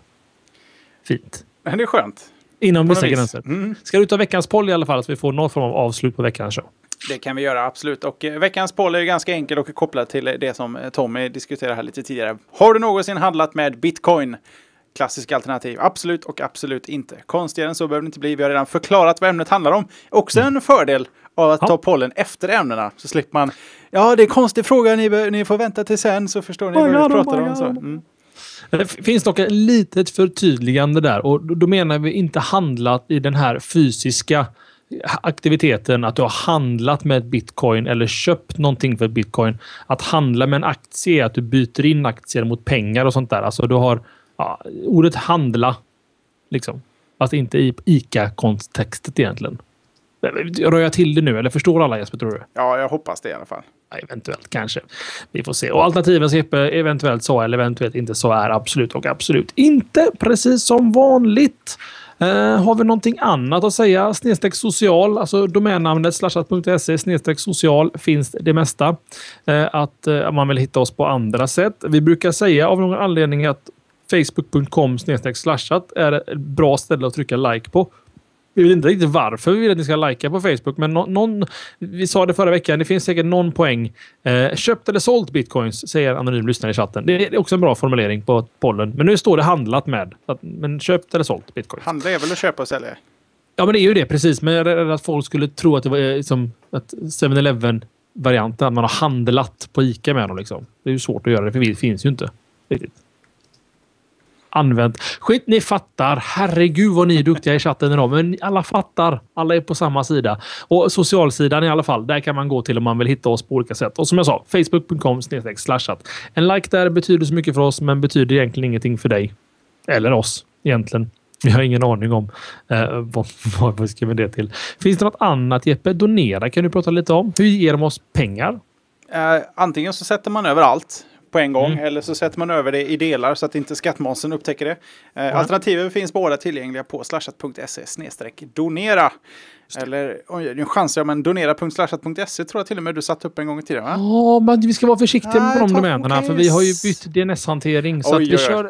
Fint. Men det är skönt. Inom vissa gränser. Ska du ta veckans poll i alla fall så vi får någon form av avslut på veckans show? Det kan vi göra, absolut. Och veckans poll är ganska enkel och kopplad till det som Tommy diskuterade här lite tidigare. Har du någonsin handlat med Bitcoin? Klassisk alternativ. Absolut och absolut inte. Konstigare än så behöver det inte bli. Vi har redan förklarat vad ämnet handlar om. Också en fördel av att ta pollen efter ämnena. Så slipper man, det är en konstig fråga, ni får vänta till sen så förstår ni vad vi pratar om. Så. Det finns dock ett litet förtydligande där. Och då menar vi inte handlat i den här fysiska aktiviteten att du har handlat med Bitcoin eller köpt någonting för Bitcoin. Att handla med en aktie är att du byter in aktier mot pengar och sånt där. Alltså du har ordet handla liksom. Fast inte i ICA-kontextet egentligen. Rör jag till det nu, eller förstår alla, Jesper, tror du? Ja, jag hoppas det i alla fall. Ja, eventuellt, kanske. Vi får se. Och alternativen Jeppe, eventuellt så eller eventuellt inte så är absolut och absolut inte. Precis som vanligt. Har vi någonting annat att säga? Snedstreck social, alltså domännamnet slashat.se snedstreck social finns det mesta. Att man vill hitta oss på andra sätt. Vi brukar säga av någon anledning att facebook.com snedstreck slashat är ett bra ställe att trycka like på. Vi vet inte riktigt varför vi vill att ni ska likea på Facebook, men vi sa det förra veckan, det finns säkert någon poäng. Köpt eller sålt bitcoins, säger anonym lyssnare i chatten. Det är också en bra formulering på pollen. Men nu står det handlat med. Men köpt eller sålt bitcoins. Handla är väl att köpa och sälja? Ja, men det är ju det, precis. Men jag är rädd att folk skulle tro att det var som att 7-Eleven-varianten, att man har handlat på ICA med dem. Liksom. Det är ju svårt att göra det, för det finns ju inte riktigt. Använt. Skit, ni fattar. Herregud vad ni är duktiga i chatten idag. Men alla fattar. Alla är på samma sida. Och socialsidan i alla fall. Där kan man gå till om man vill hitta oss på olika sätt. Och som jag sa, facebook.com/slashat. En like där betyder så mycket för oss, men betyder egentligen ingenting för dig. Eller oss, egentligen. Vi har ingen aning om vad vi ska med det till. Finns det något annat, Jeppe? Donera kan du prata lite om. Hur ger de oss pengar? Antingen så sätter man över allt på en gång, eller så sätter man över det i delar så att inte skattmåsen upptäcker det. Alternativen finns båda tillgängliga på slashat.se/donera. Eller, nu chansar jag, men donera.slashat.se tror jag till och med du satt upp en gång i tiden, va? Ja, men vi ska vara försiktiga med de domänerna, för vi har ju bytt DNS-hantering. Så att vi kör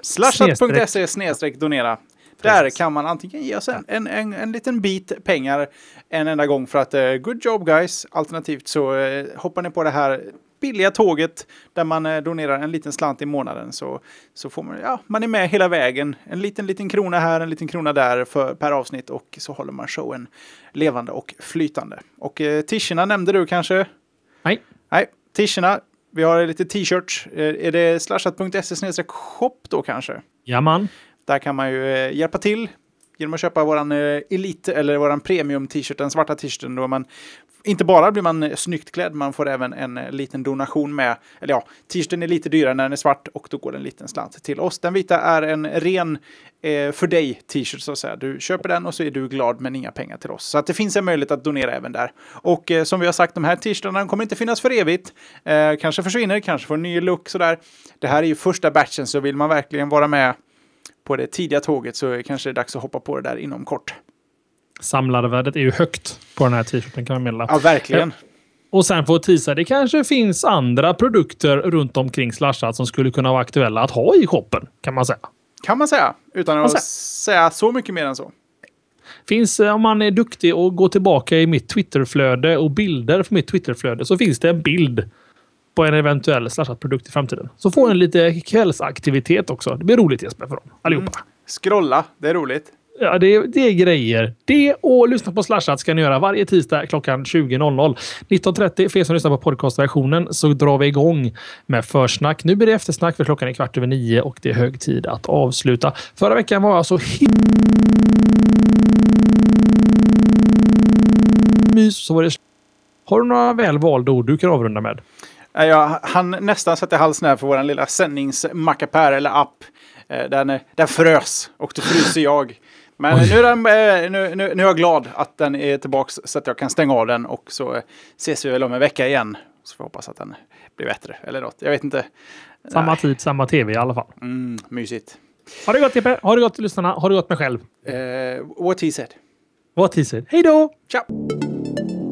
slashat.se/donera. Där kan man antingen ge oss en liten bit pengar en enda gång för att good job guys. Alternativt så hoppar ni på det här billiga tåget där man donerar en liten slant i månaden, så får man, man är med hela vägen. En liten krona här, en liten krona där per avsnitt, och så håller man showen levande och flytande. Och t-shirtarna nämnde du kanske? Nej, t-shirtarna. Vi har lite t-shirts. Är det slashat.se/shop då kanske? Ja, man. Där kan man ju hjälpa till genom att köpa våran Elite eller våran premium t-shirt, den svarta t-shirten, då man inte bara blir man snyggt klädd, man får även en liten donation med. Eller t-shirten är lite dyrare när den är svart, och då går en liten slant till oss. Den vita är en ren för dig t-shirt, så att säga. Du köper den och så är du glad, men inga pengar till oss. Så att det finns en möjlighet att donera även där. Och som vi har sagt, de här t-shirtarna kommer inte finnas för evigt. Kanske försvinner, kanske får en ny look sådär. Det här är ju första batchen, så vill man verkligen vara med på det tidiga tåget så kanske det är dags att hoppa på det där inom kort. Samlarvärdet är ju högt på den här t-shirten, kan man meddela. Ja, verkligen. Och sen får tisa, det kanske finns andra produkter runt omkring Slashat som skulle kunna vara aktuella att ha i shoppen, kan man säga. Kan man säga, utan att säga så mycket mer än så. Finns, om man är duktig och går tillbaka i mitt Twitterflöde och bilder för mitt Twitterflöde, så finns det en bild på en eventuell Slashat-produkt i framtiden. Så får en lite kvällsaktivitet också. Det blir roligt, Jesper, för dem allihopa. Scrolla, det är roligt. Ja, det är grejer. Det och lyssna på Slashat ska ni göra varje tisdag klockan 20.00. 19.30, för er som lyssnar på podcastversionen, så drar vi igång med försnack. Nu blir det eftersnack, för klockan är 8:15 och det är hög tid att avsluta. Förra veckan var jag så så var det. Har du några välvalda ord du kan avrunda med? Jag hann nästan sätta halsen här för vår lilla sändningsmackapär eller app. Den frös, och då fryser jag. Men nu är jag glad att den är tillbaka så att jag kan stänga av den, och så ses vi väl om en vecka igen. Så får jag hoppas att den blir bättre eller något. Jag vet inte. Samma tid, samma tv i alla fall. Mysigt. Har det gått, Jeppe? Har det gått till lyssnarna? Har det gått mig själv? What he said. What he said. Hej då! Ciao!